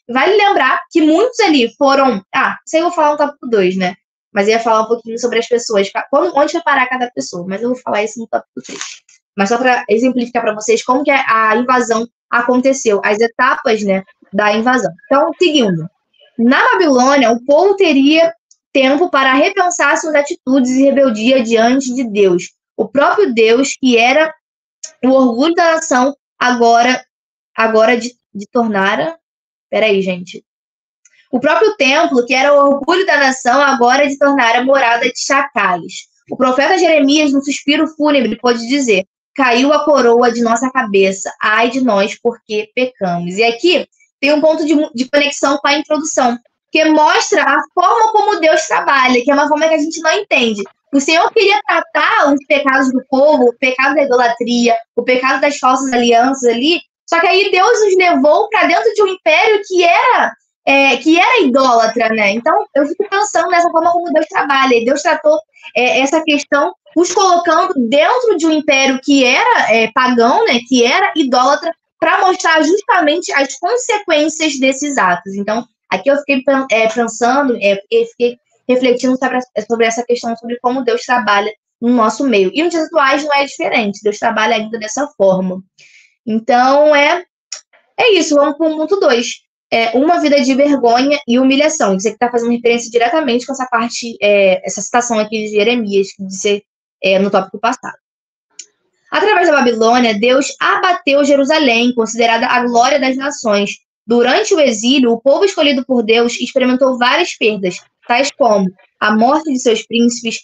Vale lembrar que muitos ali foram... isso aí eu vou falar no tópico 2, né? Mas eu ia falar um pouquinho sobre as pessoas, onde vai parar cada pessoa, mas eu vou falar isso no tópico 3. Mas só para exemplificar para vocês como que a invasão aconteceu, as etapas, né, da invasão. Então, seguindo. Na Babilônia, o povo teria tempo para repensar suas atitudes e rebeldia diante de Deus. O próprio Deus, que era o orgulho da nação, agora de tornara... Peraí, gente. O próprio templo, que era o orgulho da nação, agora de tornar a morada de chacais. O profeta Jeremias, no suspiro fúnebre, pode dizer: caiu a coroa de nossa cabeça, ai de nós, porque pecamos. E aqui tem um ponto de conexão com a introdução, que mostra a forma como Deus trabalha, que é uma forma que a gente não entende. O Senhor queria tratar os pecados do povo, o pecado da idolatria, o pecado das falsas alianças ali, só que aí Deus nos levou para dentro de um império que era idólatra, né? Então, eu fico pensando nessa forma como Deus trabalha. E Deus tratou essa questão, os colocando dentro de um império que era pagão, né? Que era idólatra, para mostrar justamente as consequências desses atos. Então, aqui eu fiquei pensando, fiquei refletindo sobre essa questão, sobre como Deus trabalha no nosso meio. E nos dias atuais não é diferente. Deus trabalha ainda dessa forma. Então, é isso. Vamos para o ponto 2. Uma vida de vergonha e humilhação. Isso aqui está fazendo referência diretamente com essa parte, essa citação aqui de Jeremias, que disse no tópico passado. Através da Babilônia, Deus abateu Jerusalém, considerada a glória das nações. Durante o exílio, o povo escolhido por Deus experimentou várias perdas, tais como a morte de seus príncipes,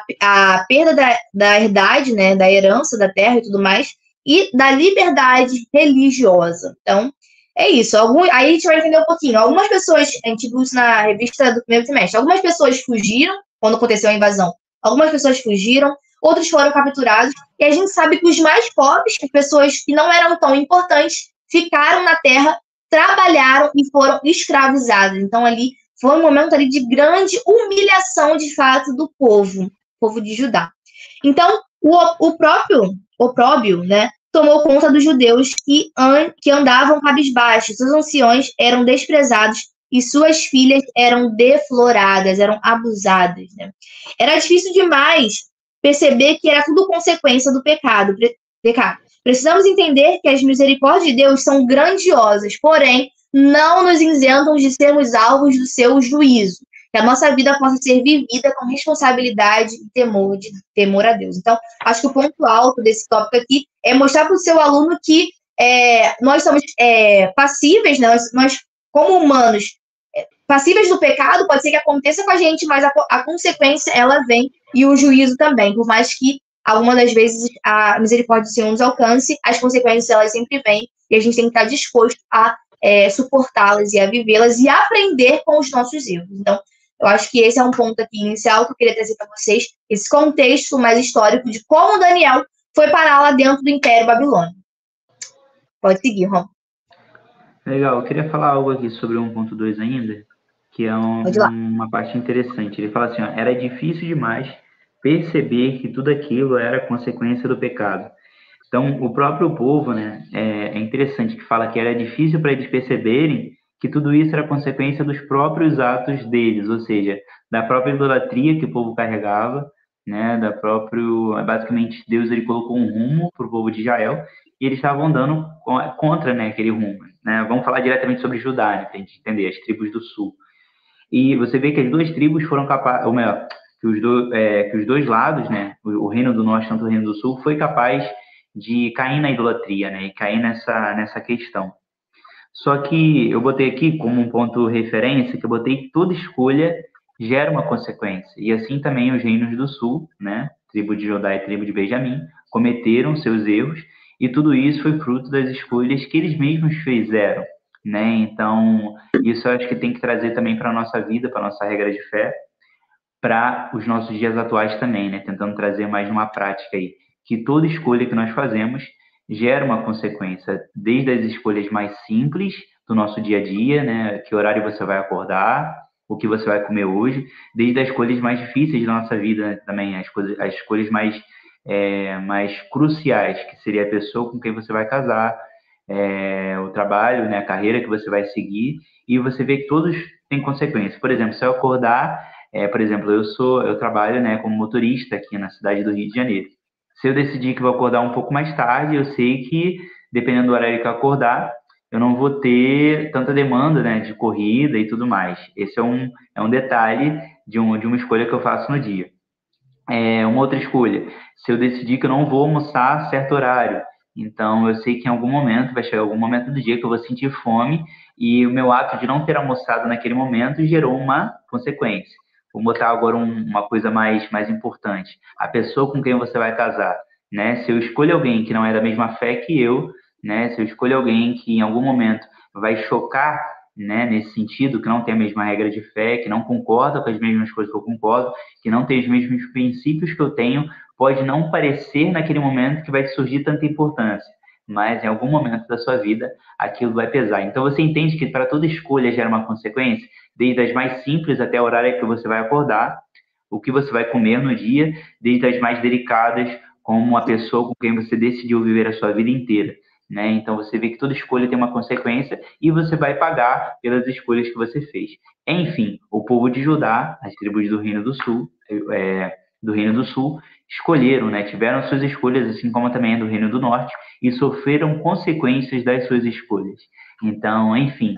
a perda da herdade, né, da herança da terra e tudo mais, e da liberdade religiosa. Então, é isso. Aí a gente vai entender um pouquinho. Algumas pessoas, a gente viu isso na revista do primeiro trimestre, algumas pessoas fugiram quando aconteceu a invasão. Algumas pessoas fugiram, outros foram capturados, e a gente sabe que os mais pobres, as pessoas que não eram tão importantes, ficaram na terra, trabalharam e foram escravizados. Então, ali foi um momento ali de grande humilhação, de fato, do povo de Judá. Então, o opróbio, né, tomou conta dos judeus que andavam cabisbaixos. Seus anciões eram desprezados e suas filhas eram defloradas, eram abusadas. Né? Era difícil demais perceber que era tudo consequência do pecado. Precisamos entender que as misericórdias de Deus são grandiosas, porém, não nos isentam de sermos alvos do seu juízo. Que a nossa vida possa ser vivida com responsabilidade e temor a Deus. Então, acho que o ponto alto desse tópico aqui é mostrar para o seu aluno que nós somos passíveis, né? Nós, como humanos, passíveis do pecado, pode ser que aconteça com a gente, mas a consequência, ela vem, e o juízo também. Por mais que, algumas das vezes, a misericórdia do Senhor nos alcance, as consequências, elas sempre vêm, e a gente tem que estar disposto a suportá-las e a vivê-las e aprender com os nossos erros. Então, eu acho que esse é um ponto aqui inicial que eu queria trazer para vocês, esse contexto mais histórico de como Daniel foi parar lá dentro do Império Babilônico. Pode seguir, Rom. Legal, eu queria falar algo aqui sobre 1.2 ainda, que é uma parte interessante. Ele fala assim, ó, era difícil demais perceber que tudo aquilo era consequência do pecado. Então, o próprio povo, né, é interessante que fala que era difícil para eles perceberem que tudo isso era consequência dos próprios atos deles, ou seja, da própria idolatria que o povo carregava, né, basicamente Deus ele colocou um rumo para o povo de Israel e eles estavam andando contra, né, aquele rumo. Né? Vamos falar diretamente sobre Judá, né, para a gente entender, as tribos do sul. E você vê que as duas tribos foram capazes, ou melhor, que os dois lados, né, o reino do norte tanto o reino do sul, foi capaz de cair na idolatria, né, e cair nessa questão. Só que eu botei aqui como um ponto referência, que eu botei que toda escolha gera uma consequência. E assim também os reinos do sul, né, tribo de Judá e tribo de Benjamim, cometeram seus erros, e tudo isso foi fruto das escolhas que eles mesmos fizeram, né? Então, isso eu acho que tem que trazer também para a nossa vida, para a nossa regra de fé, para os nossos dias atuais também, né? Tentando trazer mais uma prática aí, que toda escolha que nós fazemos gera uma consequência, desde as escolhas mais simples do nosso dia a dia, né? Que horário você vai acordar, o que você vai comer hoje, desde as escolhas mais difíceis da nossa vida, né? Também, as escolhas mais cruciais, que seria a pessoa com quem você vai casar, o trabalho, né, a carreira que você vai seguir, e você vê que todos têm consequências. Por exemplo, se eu acordar, por exemplo, eu trabalho, né, como motorista aqui na cidade do Rio de Janeiro. Se eu decidir que vou acordar um pouco mais tarde, eu sei que, dependendo do horário que eu acordar, eu não vou ter tanta demanda, né, de corrida e tudo mais. Esse é um detalhe de uma escolha que eu faço no dia. Uma outra escolha, se eu decidir que eu não vou almoçar a certo horário, então eu sei que em algum momento, vai chegar algum momento do dia que eu vou sentir fome e o meu ato de não ter almoçado naquele momento gerou uma consequência. Vou botar agora uma coisa mais importante. A pessoa com quem você vai casar, né? Se eu escolho alguém que não é da mesma fé que eu, né? Se eu escolho alguém que em algum momento vai chocar, né, nesse sentido, que não tem a mesma regra de fé, que não concorda com as mesmas coisas que eu concordo, que não tem os mesmos princípios que eu tenho, pode não parecer naquele momento que vai surgir tanta importância, mas em algum momento da sua vida aquilo vai pesar. Então você entende que para toda escolha gera uma consequência, desde as mais simples até a horário que você vai acordar, o que você vai comer no dia, desde as mais delicadas, como a pessoa com quem você decidiu viver a sua vida inteira. Né? Então você vê que toda escolha tem uma consequência e você vai pagar pelas escolhas que você fez. Enfim, o povo de Judá, as tribos do Reino do Sul, escolheram, né? Tiveram suas escolhas, assim como também do Reino do Norte, e sofreram consequências das suas escolhas. Então, enfim,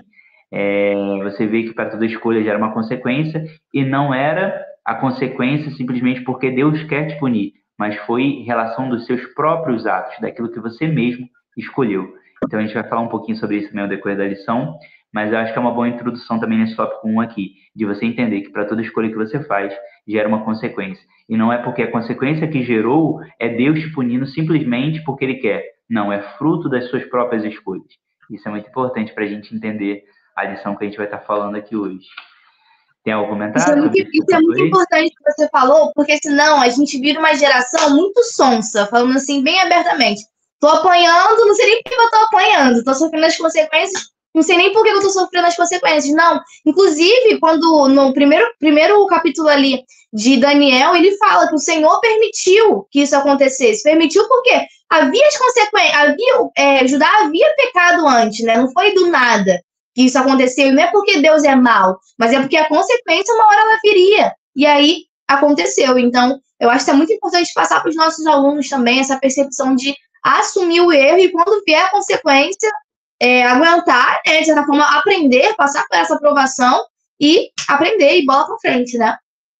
você vê que para toda escolha gera uma consequência e não era a consequência simplesmente porque Deus quer te punir, mas foi em relação dos seus próprios atos, daquilo que você mesmo escolheu. Então a gente vai falar um pouquinho sobre isso também ao decorrer da lição, mas eu acho que é uma boa introdução também nesse tópico 1 aqui, de você entender que para toda escolha que você faz, gera uma consequência. E não é porque a consequência que gerou é Deus te punindo simplesmente porque Ele quer. Não, é fruto das suas próprias escolhas. Isso é muito importante para a gente entender a lição que a gente vai estar falando aqui hoje. Tem algum comentário sobre isso? Isso é muito importante que você falou, porque senão a gente vira uma geração muito sonsa, falando assim, bem abertamente. Tô apanhando, não sei nem por que eu tô apanhando, tô sofrendo as consequências, não sei nem por que eu tô sofrendo as consequências. Não, inclusive, quando no primeiro capítulo ali de Daniel, ele fala que o Senhor permitiu que isso acontecesse. Permitiu porque havia as consequências, Judá havia pecado antes, né? Não foi do nada que isso aconteceu. E não é porque Deus é mau, mas é porque a consequência uma hora ela viria. E aí aconteceu. Então, eu acho que é muito importante passar para os nossos alunos também essa percepção de assumir o erro e quando vier a consequência, aguentar, de certa forma, aprender, passar por essa aprovação e aprender e bola para frente, né?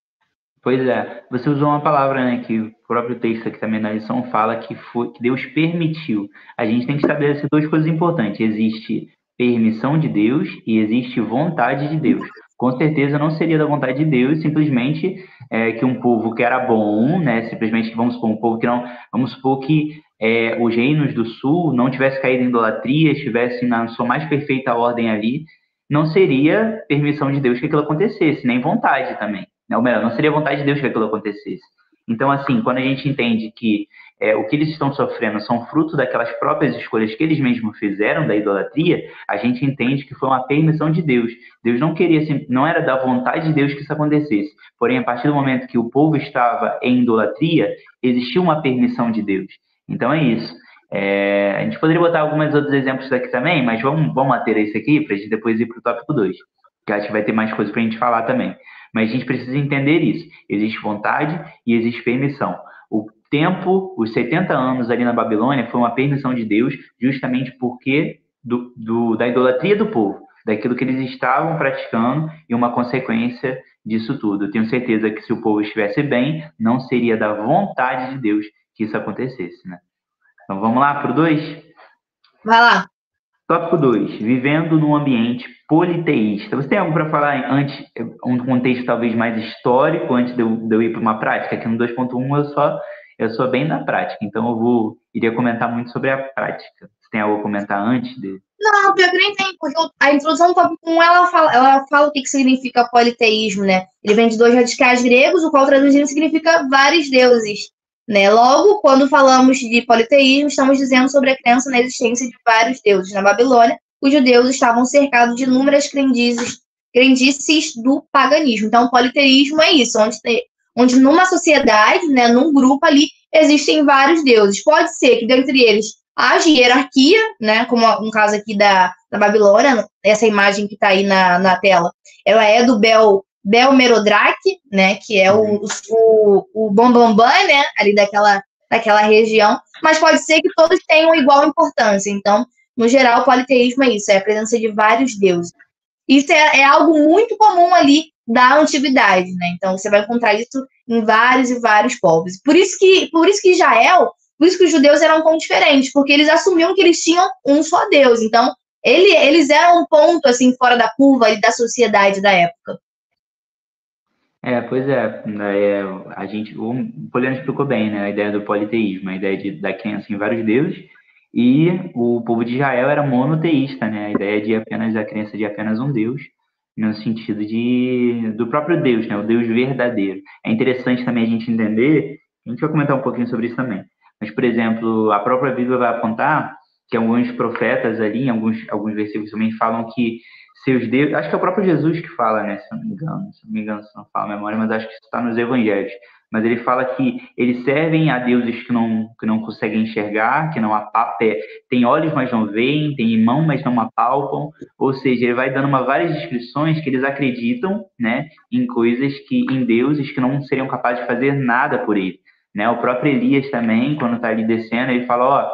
Pois é. Você usou uma palavra, né, que o próprio texto aqui também na lição fala que Deus permitiu. A gente tem que estabelecer duas coisas importantes. Existe permissão de Deus e existe vontade de Deus. Com certeza não seria da vontade de Deus simplesmente que um povo que era bom, né, simplesmente vamos supor, um povo que não... Vamos supor que os reinos do sul não tivesse caído em idolatria, estivessem na sua mais perfeita ordem ali, não seria permissão de Deus que aquilo acontecesse, nem vontade também. Ou melhor, não seria vontade de Deus que aquilo acontecesse. Então, assim, quando a gente entende que o que eles estão sofrendo são fruto daquelas próprias escolhas que eles mesmos fizeram da idolatria, a gente entende que foi uma permissão de Deus. Deus não queria, não era da vontade de Deus que isso acontecesse. Porém, a partir do momento que o povo estava em idolatria, existiu uma permissão de Deus. Então é isso. A gente poderia botar alguns outros exemplos daqui também, mas vamos manter esse aqui para a gente depois ir para o tópico 2, que acho que vai ter mais coisas para a gente falar também. Mas a gente precisa entender isso. Existe vontade e existe permissão. O tempo, os 70 anos ali na Babilônia, foi uma permissão de Deus, justamente porque da idolatria do povo, daquilo que eles estavam praticando e uma consequência disso tudo. Eu tenho certeza que se o povo estivesse bem, não seria da vontade de Deus que isso acontecesse, né? Então vamos lá para o 2? Vai lá. Tópico 2, vivendo num ambiente politeísta. Você tem algo para falar antes, um contexto talvez mais histórico, antes de eu ir para uma prática? Aqui no 2.1 eu sou bem da prática, então eu iria comentar muito sobre a prática. Você tem algo a comentar antes de... Não, pior que nem tem, porque a introdução do tópico 1, ela fala o que significa politeísmo, né? Ele vem de dois radicais gregos, o qual traduzindo significa vários deuses. Né? Logo, quando falamos de politeísmo, estamos dizendo sobre a crença na existência de vários deuses. Na Babilônia, cujos deuses estavam cercados de inúmeras crendices do paganismo. Então, o politeísmo é isso, onde numa sociedade, né, num grupo ali, existem vários deuses. Pode ser que dentre eles haja hierarquia, né? Como no caso aqui da Babilônia, essa imagem que está aí na tela, ela é do Bel Merodach, né? Que é o bambambam, né? Ali daquela região, mas pode ser que todos tenham igual importância. Então, no geral, o politeísmo é isso, é a presença de vários deuses. Isso é algo muito comum ali da antiguidade, né? Então, você vai encontrar isso em vários e vários povos. Por isso que Israel, por isso que os judeus eram tão diferentes, porque eles assumiam que eles tinham um só Deus. Então, eles eram um ponto, assim, fora da curva da sociedade da época. Pois é, o Poliano explicou bem, né, a ideia do politeísmo, a ideia da crença em vários deuses, e o povo de Israel era monoteísta, né, a ideia de a crença de apenas um Deus, no sentido do próprio Deus, né, o Deus verdadeiro. É interessante também a gente entender, a gente vai comentar um pouquinho sobre isso também, mas, por exemplo, a própria Bíblia vai apontar que alguns profetas ali, em alguns versículos também falam que seus deuses, acho que é o próprio Jesus que fala, né? Se não me engano, se não fala a memória, mas acho que isso está nos evangelhos. Mas ele fala que eles servem a deuses que não conseguem enxergar, que não tem olhos, mas não veem, tem mão, mas não apalpam. Ou seja, ele vai dando várias descrições que eles acreditam, né, em em deuses que não seriam capazes de fazer nada por ele. Né? O próprio Elias também, quando está ali descendo, ele fala,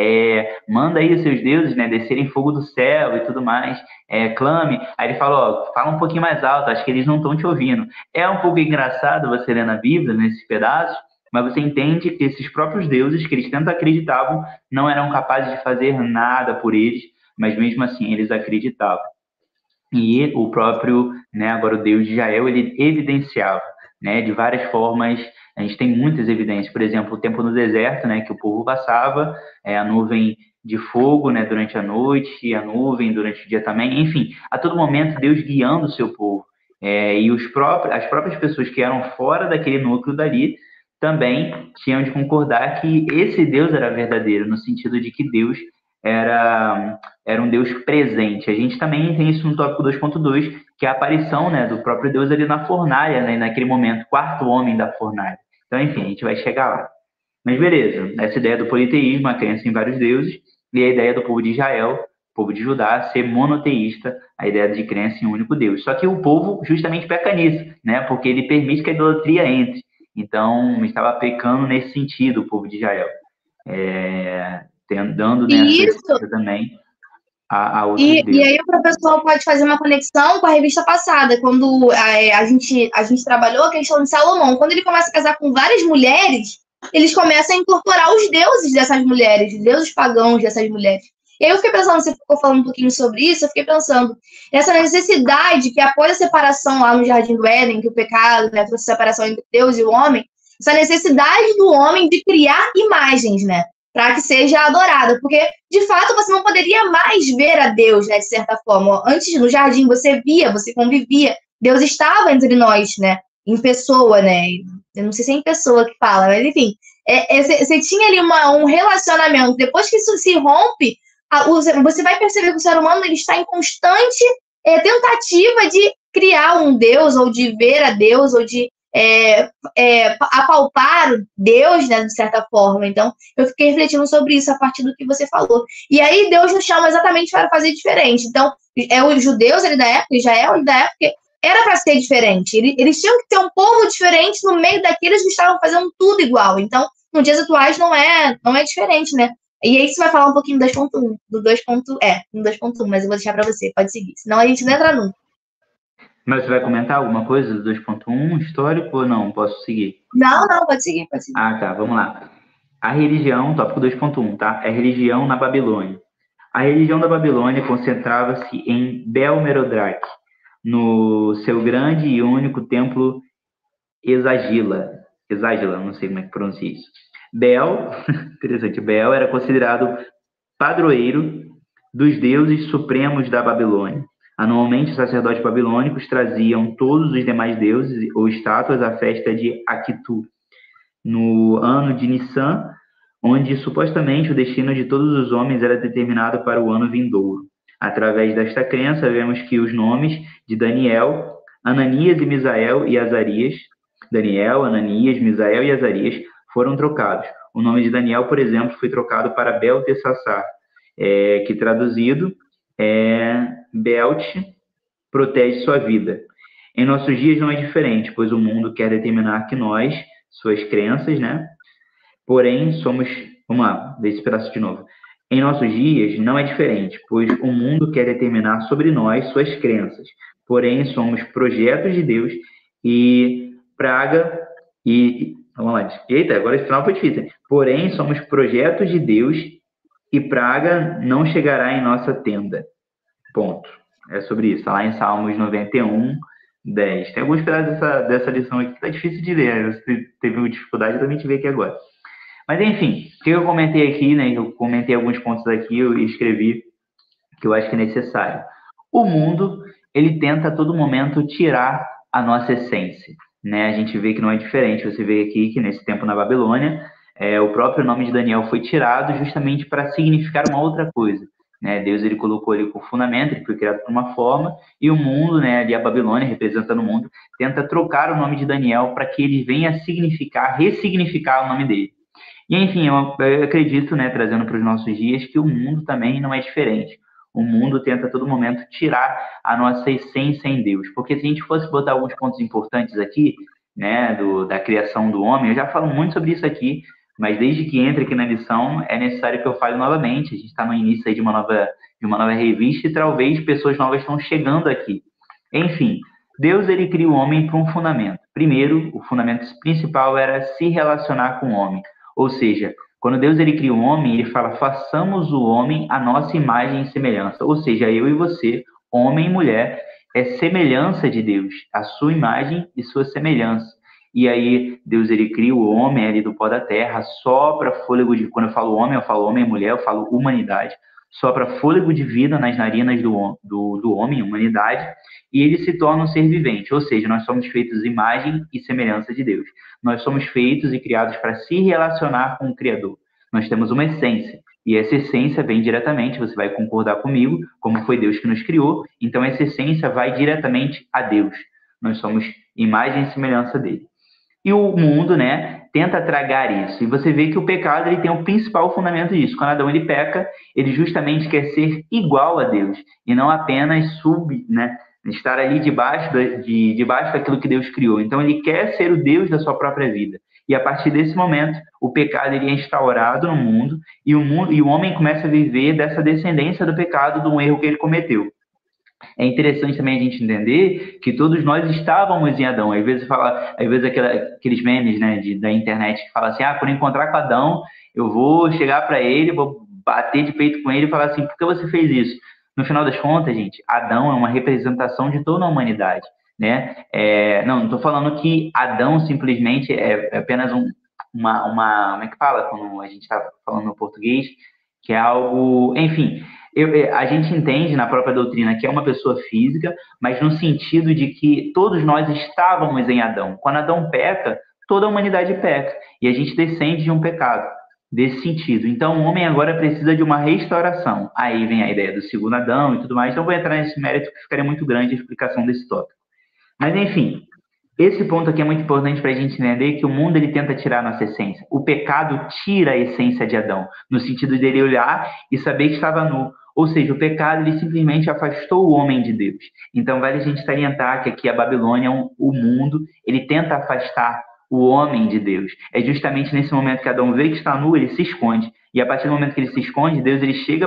manda aí os seus deuses, né, descerem fogo do céu e tudo mais, clame. Aí ele fala, fala um pouquinho mais alto, acho que eles não estão te ouvindo. É um pouco engraçado você ler na Bíblia, nesses pedaços, mas você entende que esses próprios deuses, que eles tanto acreditavam, não eram capazes de fazer nada por eles, mas mesmo assim eles acreditavam. E o próprio, né, agora o Deus de Israel, ele evidenciava, né, de várias formas. A gente tem muitas evidências, por exemplo, o tempo no deserto, né, que o povo passava, a nuvem de fogo, né, durante a noite, e a nuvem durante o dia também, enfim, a todo momento Deus guiando o seu povo. E as próprias pessoas que eram fora daquele núcleo dali também tinham de concordar que esse Deus era verdadeiro, no sentido de que Deus era um Deus presente. A gente também tem isso no tópico 2.2, que é a aparição, né, do próprio Deus ali na fornalha, né, naquele momento, quarto homem da fornalha. Então, enfim, a gente vai chegar lá. Mas beleza, essa ideia do politeísmo, a crença em vários deuses, e a ideia do povo de Israel, povo de Judá, ser monoteísta, a ideia de crença em um único Deus. Só que o povo justamente peca nisso, né, porque ele permite que a idolatria entre. Então, estava pecando nesse sentido, o povo de Israel. Dando nessa também a outros deuses. E aí o professor pode fazer uma conexão com a revista passada, quando a gente trabalhou a questão de Salomão. Quando ele começa a casar com várias mulheres, eles começam a incorporar os deuses dessas mulheres, os deuses pagãos dessas mulheres. E aí eu fiquei pensando, você ficou falando um pouquinho sobre isso, eu fiquei pensando, essa necessidade que após a separação lá no Jardim do Éden, que o pecado, né, trouxe a separação entre Deus e o homem, essa necessidade do homem de criar imagens, né, para que seja adorada, porque, de fato, você não poderia mais ver a Deus, né, de certa forma. Antes, no jardim, você via, você convivia, Deus estava entre nós, né, em pessoa, né, eu não sei se é em pessoa que fala, mas, enfim, você tinha ali um relacionamento. Depois que isso se rompe, você vai perceber que o ser humano ele está em constante tentativa de criar um Deus, ou de ver a Deus, ou de apalpar Deus, né, de certa forma. Então, eu fiquei refletindo sobre isso a partir do que você falou. E aí, Deus nos chama exatamente para fazer diferente. Então, os judeus ali da época, Israel ali da época, era para ser diferente. Eles tinham que ter um povo diferente no meio daqueles que estavam fazendo tudo igual. Então, nos dias atuais, não é diferente, né? E aí, você vai falar um pouquinho do 2.1, no 2.1, mas eu vou deixar para você, pode seguir. Senão a gente não entra nunca. Mas você vai comentar alguma coisa do 2.1 histórico ou não? Posso seguir? Não, pode seguir. Ah, tá, vamos lá. A religião, tópico 2.1, tá? É religião na Babilônia. A religião da Babilônia concentrava-se em Bel Merodach, no seu grande e único templo Exagila, não sei como é que pronuncia isso. Bel, interessante, Bel era considerado padroeiro dos deuses supremos da Babilônia. Anualmente, os sacerdotes babilônicos traziam todos os demais deuses ou estátuas à festa de Akitu, no ano de Nissan, onde supostamente o destino de todos os homens era determinado para o ano vindouro. Através desta crença, vemos que os nomes de Daniel, Ananias e Misael e Azarias, foram trocados. O nome de Daniel, por exemplo, foi trocado para Beltesassar, que traduzido é Belt protege sua vida. Em nossos dias não é diferente, pois o mundo quer determinar que nós, suas crenças, né? Porém, somos... Vamos lá, dê esse pedaço de novo. Em nossos dias não é diferente, pois o mundo quer determinar sobre nós suas crenças. Porém, somos projetos de Deus e praga e... Vamos lá. Eita, agora esse final foi difícil. Porém, somos projetos de Deus e praga não chegará em nossa tenda. Ponto. É sobre isso. Está lá em Salmos 91, 10. Tem alguns pedaços dessa lição aqui que tá difícil de ler. Você teve dificuldade, eu também te ver aqui agora. Mas, enfim, o que eu comentei aqui, né? Eu comentei alguns pontos aqui, eu escrevi que eu acho que é necessário. O mundo, ele tenta a todo momento tirar a nossa essência, né? A gente vê que não é diferente. Você vê aqui que nesse tempo na Babilônia, o próprio nome de Daniel foi tirado justamente para significar uma outra coisa, né? Deus, ele colocou ele como fundamento, ele foi criado por uma forma, e o mundo, né, ali a Babilônia, representando o mundo, tenta trocar o nome de Daniel para que ele venha significar, ressignificar o nome dele. E, enfim, eu acredito, né, trazendo para os nossos dias, que o mundo também não é diferente. O mundo tenta a todo momento tirar a nossa essência em Deus. Porque se a gente fosse botar alguns pontos importantes aqui, né, da criação do homem, eu já falo muito sobre isso aqui, mas desde que entre aqui na lição, é necessário que eu fale novamente. A gente está no início aí de uma nova revista e talvez pessoas novas estão chegando aqui. Enfim, Deus, ele cria o homem para um fundamento. Primeiro, o fundamento principal era se relacionar com o homem. Ou seja, quando Deus, ele cria o homem, ele fala, façamos o homem a nossa imagem e semelhança. Ou seja, eu e você, homem e mulher, é semelhança de Deus, a sua imagem e sua semelhança. E aí, Deus, ele cria o homem ali do pó da terra, sopra fôlego de... Quando eu falo homem e mulher, eu falo humanidade. Sopra fôlego de vida nas narinas do homem, humanidade, e ele se torna um ser vivente. Ou seja, nós somos feitos imagem e semelhança de Deus. Nós somos feitos e criados para se relacionar com o Criador. Nós temos uma essência, e essa essência vem diretamente, você vai concordar comigo, como foi Deus que nos criou, então essa essência vai diretamente a Deus. Nós somos imagem e semelhança dele. E o mundo, né, tenta tragar isso. E você vê que o pecado, ele tem o principal fundamento disso. Quando Adão, ele peca, ele justamente quer ser igual a Deus, e não apenas estar ali debaixo daquilo que Deus criou. Então, ele quer ser o Deus da sua própria vida. E a partir desse momento, o pecado, ele é instaurado no mundo, e o homem começa a viver dessa descendência do pecado, do erro que ele cometeu. É interessante também a gente entender que todos nós estávamos em Adão. Às vezes aqueles memes, né, da internet que falam assim, quando encontrar com Adão, eu vou chegar para ele, vou bater de peito com ele e falar assim, por que você fez isso? No final das contas, gente, Adão é uma representação de toda a humanidade, né? Não estou falando que Adão simplesmente é apenas como é que fala quando a gente está falando no português? Que é algo, enfim... a gente entende na própria doutrina que é uma pessoa física, mas no sentido de que todos nós estávamos em Adão. Quando Adão peca, toda a humanidade peca. E a gente descende de um pecado, desse sentido. Então, o homem agora precisa de uma restauração. Aí vem a ideia do segundo Adão e tudo mais. Então, vou entrar nesse mérito que ficaria muito grande a explicação desse tópico. Mas, enfim, esse ponto aqui é muito importante para a gente entender que o mundo, ele tenta tirar a nossa essência. O pecado tira a essência de Adão, no sentido dele olhar e saber que estava nu. Ou seja, o pecado, ele simplesmente afastou o homem de Deus. Então, vale a gente salientar que aqui a Babilônia, o mundo, ele tenta afastar o homem de Deus. É justamente nesse momento que Adão vê que está nu, ele se esconde. E a partir do momento que ele se esconde, Deus, ele chega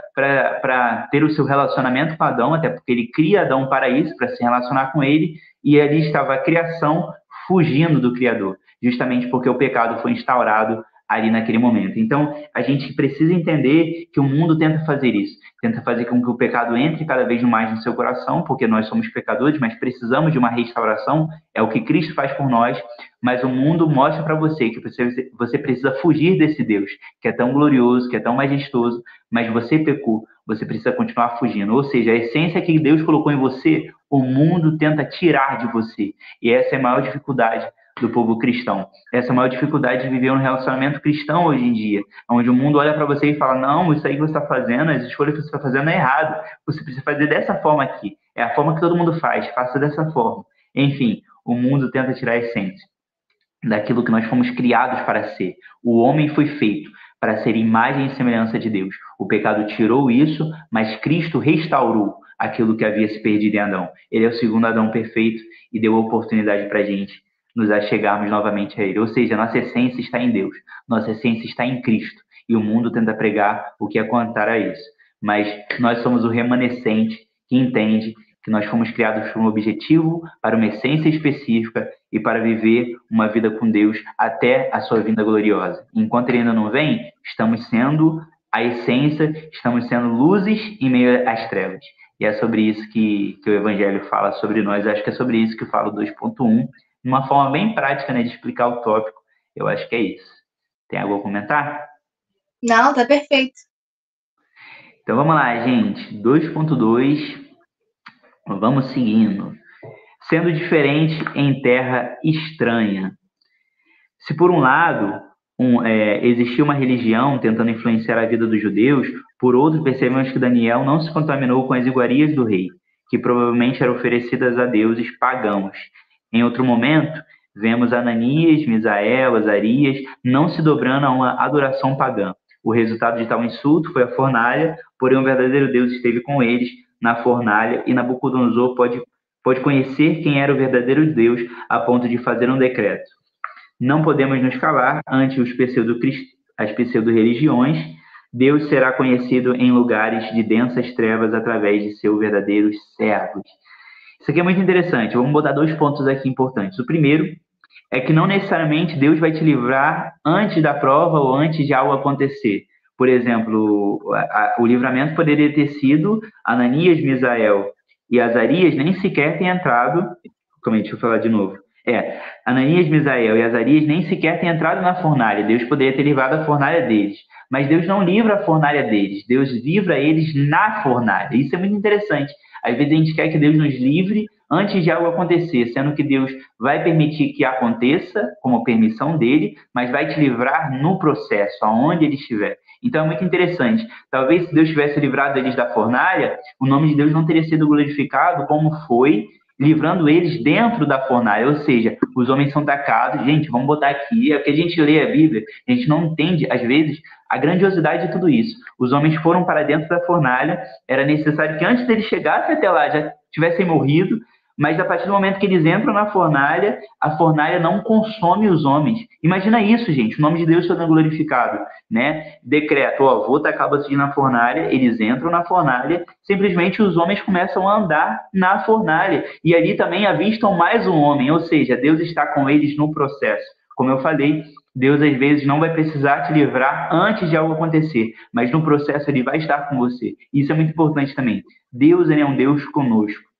para ter o seu relacionamento com Adão, até porque ele cria Adão para isso, para se relacionar com ele, e ali estava a criação fugindo do Criador, justamente porque o pecado foi instaurado ali naquele momento. Então, a gente precisa entender que o mundo tenta fazer isso, tenta fazer com que o pecado entre cada vez mais no seu coração, porque nós somos pecadores, mas precisamos de uma restauração, é o que Cristo faz por nós, mas o mundo mostra para você que você precisa fugir desse Deus, que é tão glorioso, que é tão majestoso, mas você pecou, você precisa continuar fugindo. Ou seja, a essência que Deus colocou em você, o mundo tenta tirar de você. E essa é a maior dificuldade do povo cristão. Essa é a maior dificuldade de viver um relacionamento cristão hoje em dia, onde o mundo olha para você e fala, não, isso aí que você está fazendo, as escolhas que você está fazendo é errado, você precisa fazer dessa forma aqui. É a forma que todo mundo faz, faça dessa forma. Enfim, o mundo tenta tirar a essência. daquilo que nós fomos criados para ser. O homem foi feito para ser imagem e semelhança de Deus. O pecado tirou isso, mas Cristo restaurou aquilo que havia se perdido em Adão. Ele é o segundo Adão perfeito e deu a oportunidade para a gente nos achegarmos novamente a Ele. Ou seja, nossa essência está em Deus, nossa essência está em Cristo. E o mundo tenta pregar o que é contrário a isso. Mas nós somos o remanescente que entende que nós fomos criados por um objetivo, para uma essência específica e para viver uma vida com Deus até a sua vinda gloriosa. Enquanto Ele ainda não vem, estamos sendo a essência, estamos sendo luzes em meio às trevas. E é sobre isso que o Evangelho fala sobre nós. Acho que é sobre isso que eu falo 2.1, de uma forma bem prática, né, de explicar o tópico. Eu acho que é isso. Tem algo a comentar? Não, tá perfeito. Então vamos lá, gente. 2.2, vamos seguindo. Sendo diferente em terra estranha. Se por um lado existia uma religião tentando influenciar a vida dos judeus, por outro percebemos que Daniel não se contaminou com as iguarias do rei, que provavelmente eram oferecidas a deuses pagãos. Em outro momento, vemos Ananias, Misael, Azarias não se dobrando a uma adoração pagã. O resultado de tal insulto foi a fornalha, porém o verdadeiro Deus esteve com eles na fornalha e Nabucodonosor pode conhecer quem era o verdadeiro Deus a ponto de fazer um decreto. Não podemos nos calar ante as pseudo-religiões. Deus será conhecido em lugares de densas trevas através de seus verdadeiros servos. Isso aqui é muito interessante. Vamos botar 2 pontos aqui importantes. O primeiro é que não necessariamente Deus vai te livrar antes da prova ou antes de algo acontecer. Por exemplo, o livramento poderia ter sido Ananias, Misael e Azarias nem sequer ter entrado... Deixa eu falar de novo. Ananias, Misael e Azarias nem sequer têm entrado na fornalha. Deus poderia ter livrado a fornalha deles. Mas Deus não livra a fornalha deles. Deus livra eles na fornalha. Isso é muito interessante. Às vezes a gente quer que Deus nos livre antes de algo acontecer, sendo que Deus vai permitir que aconteça, como permissão dele, mas vai te livrar no processo, aonde ele estiver. Então é muito interessante. Talvez se Deus tivesse livrado eles da fornalha, o nome de Deus não teria sido glorificado como foi, livrando eles dentro da fornalha, ou seja, os homens são tacados. Gente, vamos botar aqui, é que a gente lê a Bíblia, a gente não entende, às vezes, a grandiosidade de tudo isso. Os homens foram para dentro da fornalha, era necessário que antes deles chegarem até lá já tivessem morrido, mas a partir do momento que eles entram na fornalha, a fornalha não consome os homens. Imagina isso, gente, o nome de Deus sendo glorificado, né? Decreto, vou tacar vocês na fornalha, eles entram na fornalha, simplesmente os homens começam a andar na fornalha, e ali também avistam mais um homem, ou seja, Deus está com eles no processo. Como eu falei, Deus às vezes não vai precisar te livrar antes de algo acontecer, mas no processo ele vai estar com você. Isso é muito importante também. Deus, ele é um Deus conosco.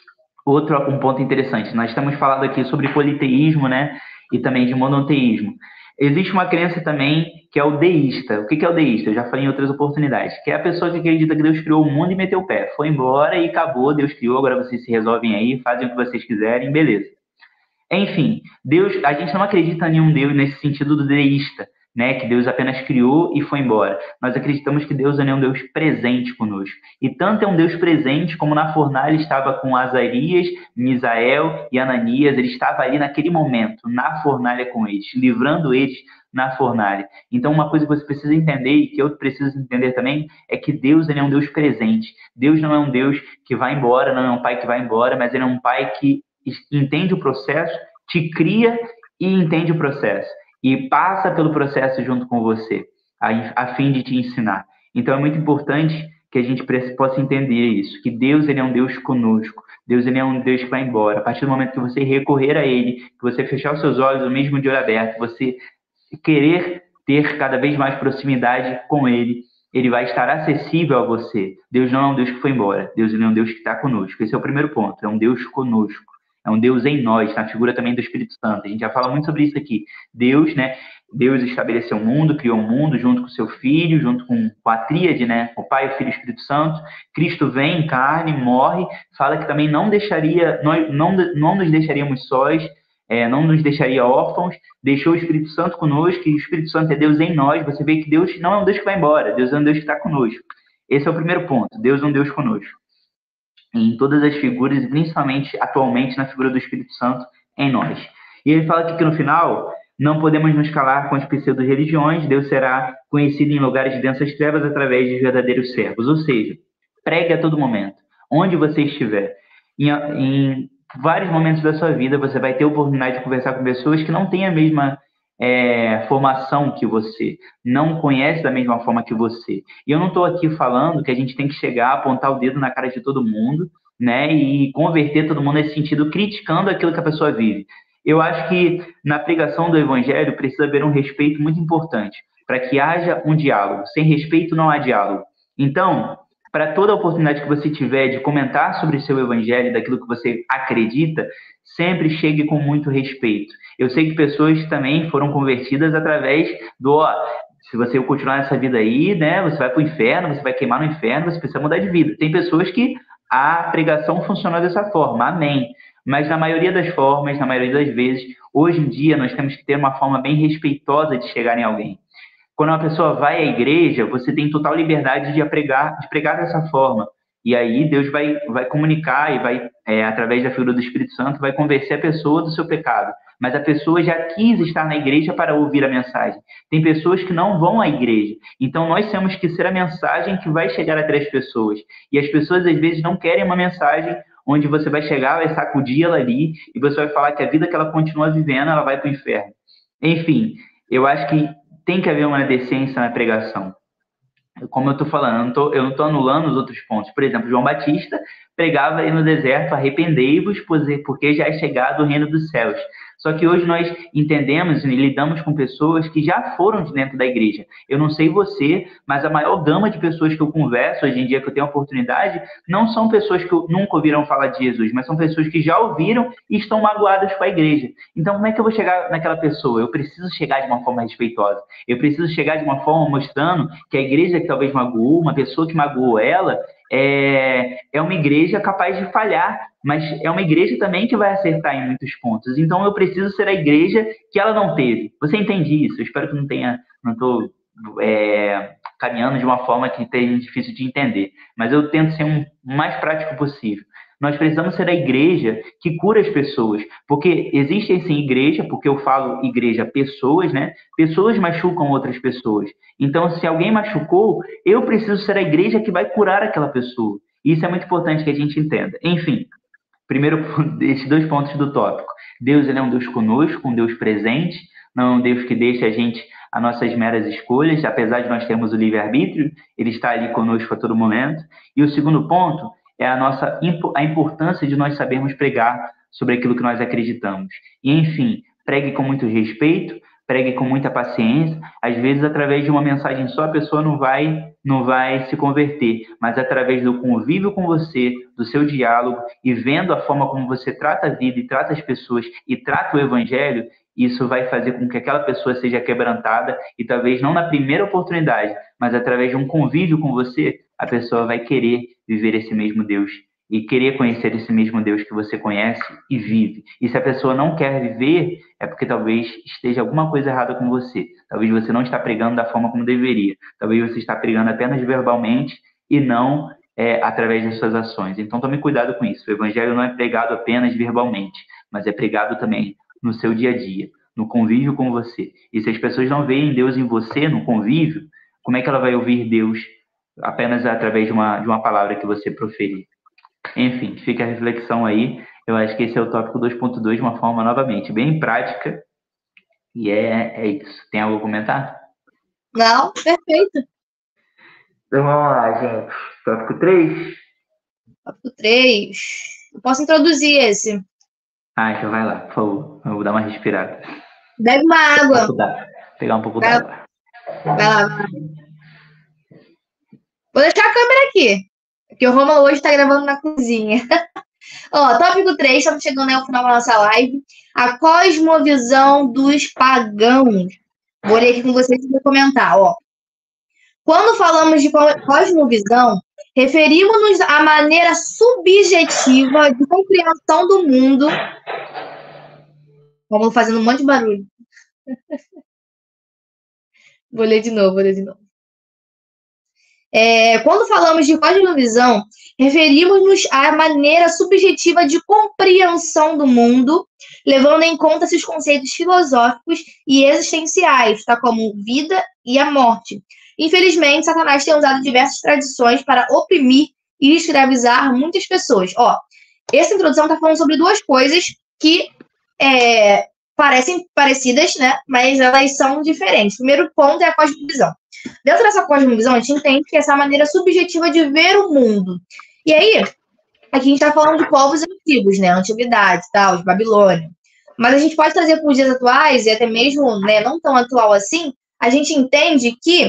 Um ponto interessante, nós estamos falando aqui sobre politeísmo, né, e também de monoteísmo. Existe uma crença também que é o deísta. O que é o deísta? Eu já falei em outras oportunidades, que é a pessoa que acredita que Deus criou o mundo e meteu o pé. Foi embora e acabou, Deus criou, agora vocês se resolvem aí, fazem o que vocês quiserem, beleza. Enfim, Deus, a gente não acredita em nenhum Deus nesse sentido do deísta, né, que Deus apenas criou e foi embora. Nós acreditamos que Deus é um Deus presente conosco. E tanto é um Deus presente, como na fornalha estava com Azarias, Misael e Ananias, ele estava ali naquele momento, na fornalha com eles, livrando eles na fornalha. Então, uma coisa que você precisa entender, e que eu preciso entender também, é que Deus ele é um Deus presente. Deus não é um Deus que vai embora, não é um pai que vai embora, mas ele é um pai que entende o processo, te cria e entende o processo. E passa pelo processo junto com você, a fim de te ensinar. Então, é muito importante que a gente possa entender isso, que Deus ele é um Deus conosco. Deus ele é um Deus que vai embora. A partir do momento que você recorrer a Ele, que você fechar os seus olhos, mesmo de olho aberto, você querer ter cada vez mais proximidade com Ele, Ele vai estar acessível a você. Deus não é um Deus que foi embora. Deus ele é um Deus que está conosco. Esse é o primeiro ponto. É um Deus conosco. É um Deus em nós, na figura também do Espírito Santo. A gente já fala muito sobre isso aqui. Deus, né? Deus estabeleceu o mundo, criou o mundo junto com o seu Filho, junto com a tríade, né? O Pai, o Filho e o Espírito Santo. Cristo vem em carne, morre, fala que também não deixaria, nós não nos deixaríamos sós, não nos deixaria órfãos, deixou o Espírito Santo conosco, e o Espírito Santo é Deus em nós. Você vê que Deus não é um Deus que vai embora, Deus é um Deus que está conosco. Esse é o primeiro ponto, Deus é um Deus conosco. Em todas as figuras, e principalmente atualmente na figura do Espírito Santo em nós. E ele fala que no final, não podemos nos calar com as pseudo-religiões, Deus será conhecido em lugares de densas trevas através de verdadeiros servos. Ou seja, pregue a todo momento, onde você estiver. Em vários momentos da sua vida, você vai ter a oportunidade de conversar com pessoas que não têm a mesma formação que você, não conhece da mesma forma que você. E eu não estou aqui falando que a gente tem que chegar, apontar o dedo na cara de todo mundo, né, e converter todo mundo nesse sentido, criticando aquilo que a pessoa vive. Eu acho que na pregação do evangelho precisa haver um respeito muito importante, para que haja um diálogo. Sem respeito não há diálogo. Então, para toda oportunidade que você tiver de comentar sobre o seu evangelho, daquilo que você acredita, sempre chegue com muito respeito. Eu sei que pessoas também foram convertidas através do, se você continuar nessa vida aí, né, você vai para o inferno, você vai queimar no inferno, você precisa mudar de vida. Tem pessoas que a pregação funciona dessa forma, amém. Mas na maioria das formas, na maioria das vezes, hoje em dia, nós temos que ter uma forma bem respeitosa de chegar em alguém. Quando uma pessoa vai à igreja, você tem total liberdade de pregar dessa forma. E aí Deus vai comunicar e vai, através da figura do Espírito Santo, vai convencer a pessoa do seu pecado. Mas a pessoa já quis estar na igreja para ouvir a mensagem. Tem pessoas que não vão à igreja. Então nós temos que ser a mensagem que vai chegar até as pessoas. E as pessoas às vezes não querem uma mensagem onde você vai chegar, vai sacudir ela ali e você vai falar que a vida que ela continua vivendo, ela vai para o inferno. Enfim, eu acho que tem que haver uma decência na pregação. Como eu estou falando, eu não estou anulando os outros pontos. Por exemplo, João Batista pregava aí no deserto: arrependei-vos, porque já é chegado o reino dos céus. Só que hoje nós entendemos e lidamos com pessoas que já foram de dentro da igreja. Eu não sei você, mas a maior gama de pessoas que eu converso hoje em dia, que eu tenho a oportunidade, não são pessoas que nunca ouviram falar de Jesus, mas são pessoas que já ouviram e estão magoadas com a igreja. Então, como é que eu vou chegar naquela pessoa? Eu preciso chegar de uma forma respeitosa. Eu preciso chegar de uma forma mostrando que a igreja que talvez magoou, uma pessoa que magoou ela, é uma igreja capaz de falhar, mas é uma igreja também que vai acertar em muitos pontos. Então eu preciso ser a igreja que ela não teve. Você entende isso? Eu espero que não estou caminhando de uma forma que esteja difícil de entender, mas eu tento ser o mais prático possível. Nós precisamos ser a igreja que cura as pessoas, porque existem sim igreja, porque eu falo igreja pessoas, né? Pessoas machucam outras pessoas. Então, se alguém machucou, eu preciso ser a igreja que vai curar aquela pessoa. Isso é muito importante que a gente entenda. Enfim, primeiro, esses 2 pontos do tópico. Deus, ele é um Deus conosco, um Deus presente, não é um Deus que deixa a gente as nossas meras escolhas, apesar de nós termos o livre-arbítrio, ele está ali conosco a todo momento. E o segundo ponto é a importância de nós sabermos pregar sobre aquilo que nós acreditamos. E, enfim, pregue com muito respeito, pregue com muita paciência. Às vezes, através de uma mensagem só, a pessoa não vai se converter, mas através do convívio com você, do seu diálogo e vendo a forma como você trata a vida e trata as pessoas e trata o evangelho, isso vai fazer com que aquela pessoa seja quebrantada e talvez não na primeira oportunidade, mas através de um convívio com você, a pessoa vai querer viver esse mesmo Deus e querer conhecer esse mesmo Deus que você conhece e vive. E se a pessoa não quer viver, é porque talvez esteja alguma coisa errada com você. Talvez você não está pregando da forma como deveria. Talvez você está pregando apenas verbalmente e não através das suas ações. Então tome cuidado com isso. O evangelho não é pregado apenas verbalmente, mas é pregado também no seu dia a dia, no convívio com você. E se as pessoas não veem Deus em você, no convívio, como é que ela vai ouvir Deus apenas através de uma palavra que você proferir? Enfim, fica a reflexão aí. Eu acho que esse é o tópico 2.2 de uma forma, novamente, bem prática. E é isso. Tem algo a comentar? Não, perfeito. Então vamos lá, gente. Tópico 3. Tópico 3. Eu posso introduzir esse. Então vai lá, por favor. Eu vou dar uma respirada. Bebe uma água. Pegar um pouco d'água. Vai lá. Vou deixar a câmera aqui. Porque o Romulo hoje tá gravando na cozinha. Tópico 3, estamos chegando ao final da nossa live. A cosmovisão dos pagãos. Vou ler aqui com vocês e vou comentar. Quando falamos de cosmovisão, referimos-nos à maneira subjetiva de compreensão do mundo. Vamos fazendo um monte de barulho. Vou ler de novo. Quando falamos de cosmovisão, referimos-nos à maneira subjetiva de compreensão do mundo, levando em conta seus conceitos filosóficos e existenciais, tá, como vida e a morte. Infelizmente, Satanás tem usado diversas tradições para oprimir e escravizar muitas pessoas. Essa introdução está falando sobre duas coisas que parecem parecidas, né? Mas elas são diferentes. O primeiro ponto é a cosmovisão. Dentro dessa cosmovisão, a gente entende que essa maneira subjetiva de ver o mundo. E aí, aqui a gente está falando de povos antigos, né? Antiguidade, tal, de Babilônia. Mas a gente pode trazer para os dias atuais, e até mesmo, né, não tão atual assim, a gente entende que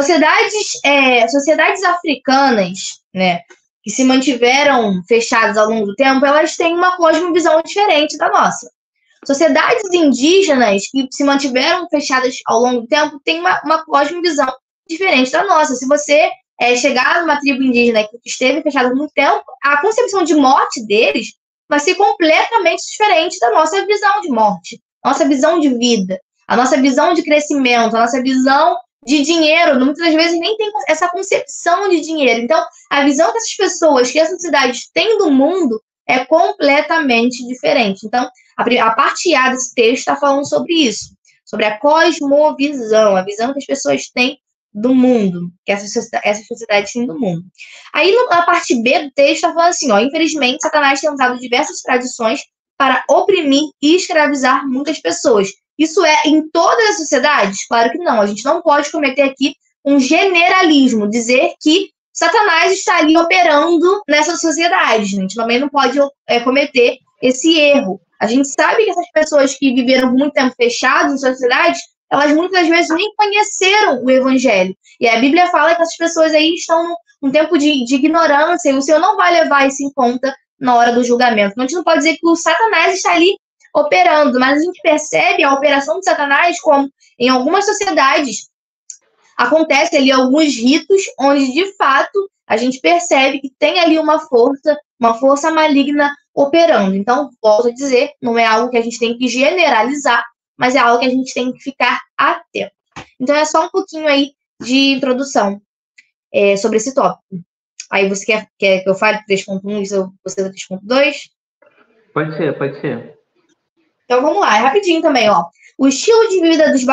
sociedades africanas, né, que se mantiveram fechadas ao longo do tempo, elas têm uma cosmovisão diferente da nossa. Sociedades indígenas que se mantiveram fechadas ao longo do tempo têm uma cosmovisão diferente da nossa. Se você chegar numa tribo indígena que esteve fechada há muito tempo, a concepção de morte deles vai ser completamente diferente da nossa visão de morte, nossa visão de vida, a nossa visão de crescimento, a nossa visão de dinheiro. Muitas vezes nem tem essa concepção de dinheiro. Então, a visão que essas pessoas, que essas cidades têm do mundo é completamente diferente. Então, a parte A desse texto está falando sobre isso, sobre a cosmovisão, a visão que as pessoas têm do mundo, que essas sociedades têm do mundo. Aí, na parte B do texto, está falando assim, infelizmente, Satanás tem usado diversas tradições para oprimir e escravizar muitas pessoas. Isso é em todas as sociedades? Claro que não. A gente não pode cometer aqui um generalismo, dizer que Satanás está ali operando nessas sociedades. A gente também não pode cometer esse erro. A gente sabe que essas pessoas que viveram muito tempo fechadas em sociedades, elas muitas vezes nem conheceram o evangelho. E a Bíblia fala que essas pessoas aí estão num tempo de ignorância, e o Senhor não vai levar isso em conta na hora do julgamento. Então, a gente não pode dizer que o Satanás está ali operando, mas a gente percebe a operação de Satanás como, em algumas sociedades, acontece ali alguns ritos onde, de fato, a gente percebe que tem ali uma força maligna operando. Então, volto a dizer, não é algo que a gente tem que generalizar, mas é algo que a gente tem que ficar atento. Então, é só um pouquinho aí de introdução sobre esse tópico. Aí, você quer que eu fale 3.1 e você 3.2? Pode ser. Então, vamos lá, é rapidinho também, O estilo de vida dos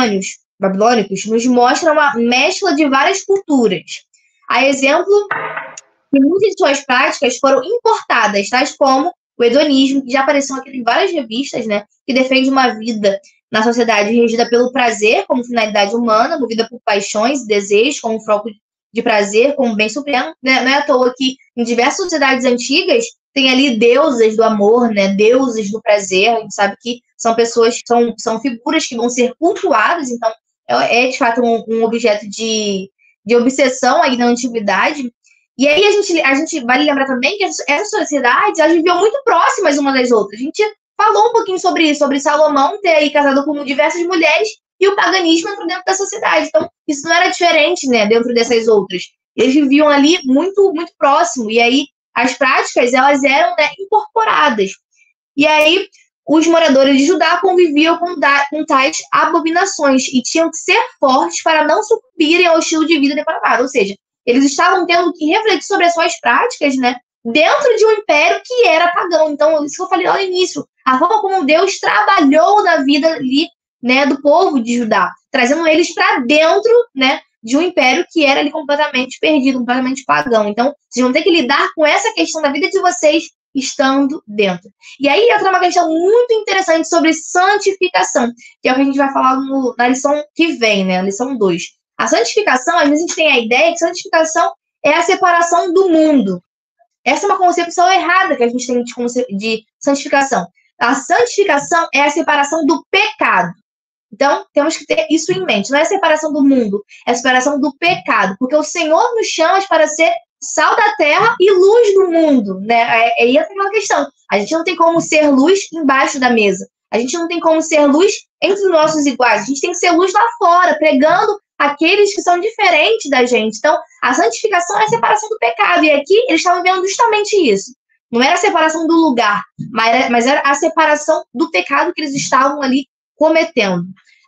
babilônicos nos mostra uma mescla de várias culturas. A exemplo que muitas de suas práticas foram importadas, tais como o hedonismo, que já apareceu aqui em várias revistas, né, que defende uma vida na sociedade regida pelo prazer como finalidade humana, movida por paixões e desejos como foco de prazer, como bem supremo. Não é à toa que em diversas sociedades antigas tem ali deusas do amor, né, deuses do prazer. A gente sabe que são pessoas, são figuras que vão ser cultuadas, então de fato um objeto de obsessão aí na antiguidade. E aí a gente vale lembrar também que essas sociedades, elas viviam muito próximas uma das outras. A gente falou um pouquinho sobre isso, sobre Salomão ter aí casado com diversas mulheres e o paganismo entrou dentro da sociedade. Então, isso não era diferente, né, dentro dessas outras. Eles viviam ali muito, muito próximo. E aí, as práticas, elas eram, né, incorporadas. E aí, os moradores de Judá conviviam com tais abominações e tinham que ser fortes para não sucumbirem ao estilo de vida depravado. Ou seja, eles estavam tendo que refletir sobre as suas práticas, né, dentro de um império que era pagão. Então, isso que eu falei lá no início, a forma como Deus trabalhou na vida ali, né, do povo de Judá, trazendo eles para dentro, né, de um império que era ali completamente perdido, completamente pagão. Então, vocês vão ter que lidar com essa questão da vida de vocês estando dentro. E aí entra uma questão muito interessante sobre santificação, que é o que a gente vai falar na lição que vem, né, a lição 2. A santificação, às vezes a gente tem a ideia que santificação é a separação do mundo. Essa é uma concepção errada que a gente tem de santificação. A santificação é a separação do pecado. Então, temos que ter isso em mente. Não é a separação do mundo, é a separação do pecado. Porque o Senhor nos chama para ser sal da terra e luz do mundo, né? Aí é aquela questão. A gente não tem como ser luz embaixo da mesa. A gente não tem como ser luz entre os nossos iguais. A gente tem que ser luz lá fora, pregando aqueles que são diferentes da gente. Então, a santificação é a separação do pecado. E aqui, eles estavam vendo justamente isso. Não era a separação do lugar, mas era a separação do pecado que eles estavam ali cometendo.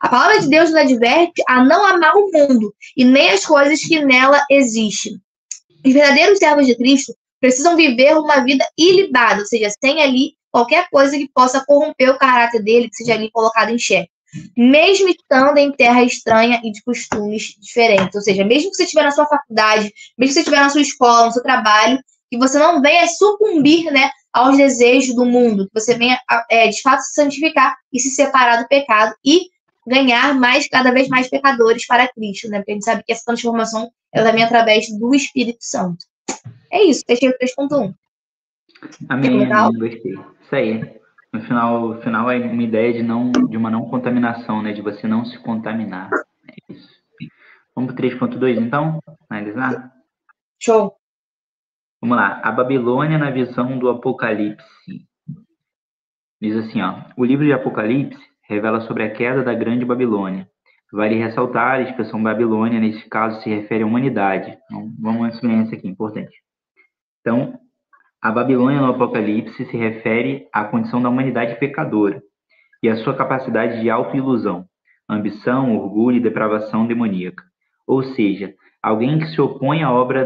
A palavra de Deus nos adverte a não amar o mundo e nem as coisas que nela existem. Os verdadeiros servos de Cristo precisam viver uma vida ilibada, ou seja, sem ali qualquer coisa que possa corromper o caráter dele, que seja ali colocado em xeque. Mesmo estando em terra estranha e de costumes diferentes. Ou seja, mesmo que você estiver na sua faculdade, mesmo que você estiver na sua escola, no seu trabalho, que você não venha sucumbir, né, aos desejos do mundo, que você venha, de fato, se santificar e se separar do pecado e ganhar cada vez mais pecadores para Cristo, né? Porque a gente sabe que essa transformação ela vem através do Espírito Santo. É isso, fechei o 3.1. Amém, gostei. Isso aí. No final é uma ideia de uma não contaminação, né? De você não se contaminar. É isso. Vamos para o 3.2, então? Analisar? Show. Vamos lá. A Babilônia na visão do Apocalipse. Diz assim, ó. O livro de Apocalipse revela sobre a queda da grande Babilônia. Vale ressaltar, a expressão Babilônia, nesse caso, se refere à humanidade. Então, vamos sublinhar isso aqui, importante. Então, a Babilônia no Apocalipse se refere à condição da humanidade pecadora e à sua capacidade de autoilusão, ambição, orgulho e depravação demoníaca. Ou seja, alguém que se opõe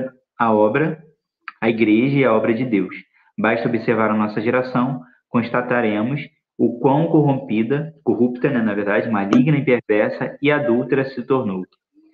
à igreja e à obra de Deus. Basta observar a nossa geração, constataremos o quão corrupta, né, na verdade, maligna e perversa e adúltera se tornou.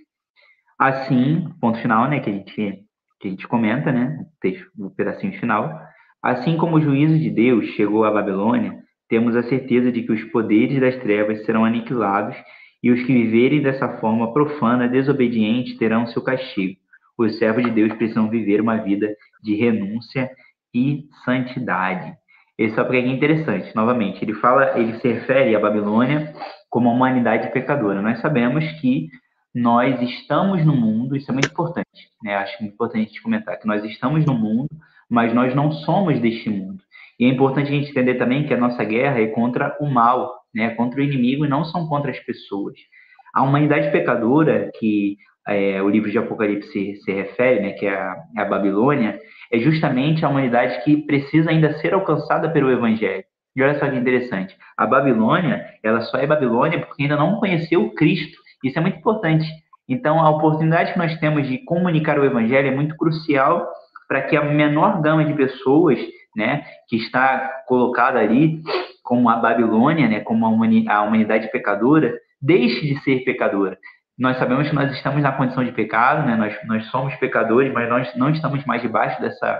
Assim, ponto final, né, que a gente comenta, né, o pedacinho final. Assim como o juízo de Deus chegou à Babilônia, temos a certeza de que os poderes das trevas serão aniquilados e os que viverem dessa forma profana, desobediente, terão seu castigo. Os servos de Deus precisam viver uma vida de renúncia e santidade. Esse tópico aqui é interessante, novamente. Ele se refere à Babilônia como a humanidade pecadora. Nós sabemos que nós estamos no mundo, isso é muito importante, né? Acho importante a gente comentar que nós estamos no mundo, mas nós não somos deste mundo. E é importante a gente entender também que a nossa guerra é contra o mal, né? Contra o inimigo e não são contra as pessoas. A humanidade pecadora, que o livro de Apocalipse se refere, né? Que é a Babilônia, é justamente a humanidade que precisa ainda ser alcançada pelo Evangelho. E olha só que interessante, a Babilônia, ela só é Babilônia porque ainda não conheceu Cristo. Isso é muito importante. Então, a oportunidade que nós temos de comunicar o Evangelho é muito crucial para que a menor gama de pessoas, né, que está colocada ali como a Babilônia, né, como a humanidade pecadora, deixe de ser pecadora. Nós sabemos que nós estamos na condição de pecado, né, nós somos pecadores, mas nós não estamos mais debaixo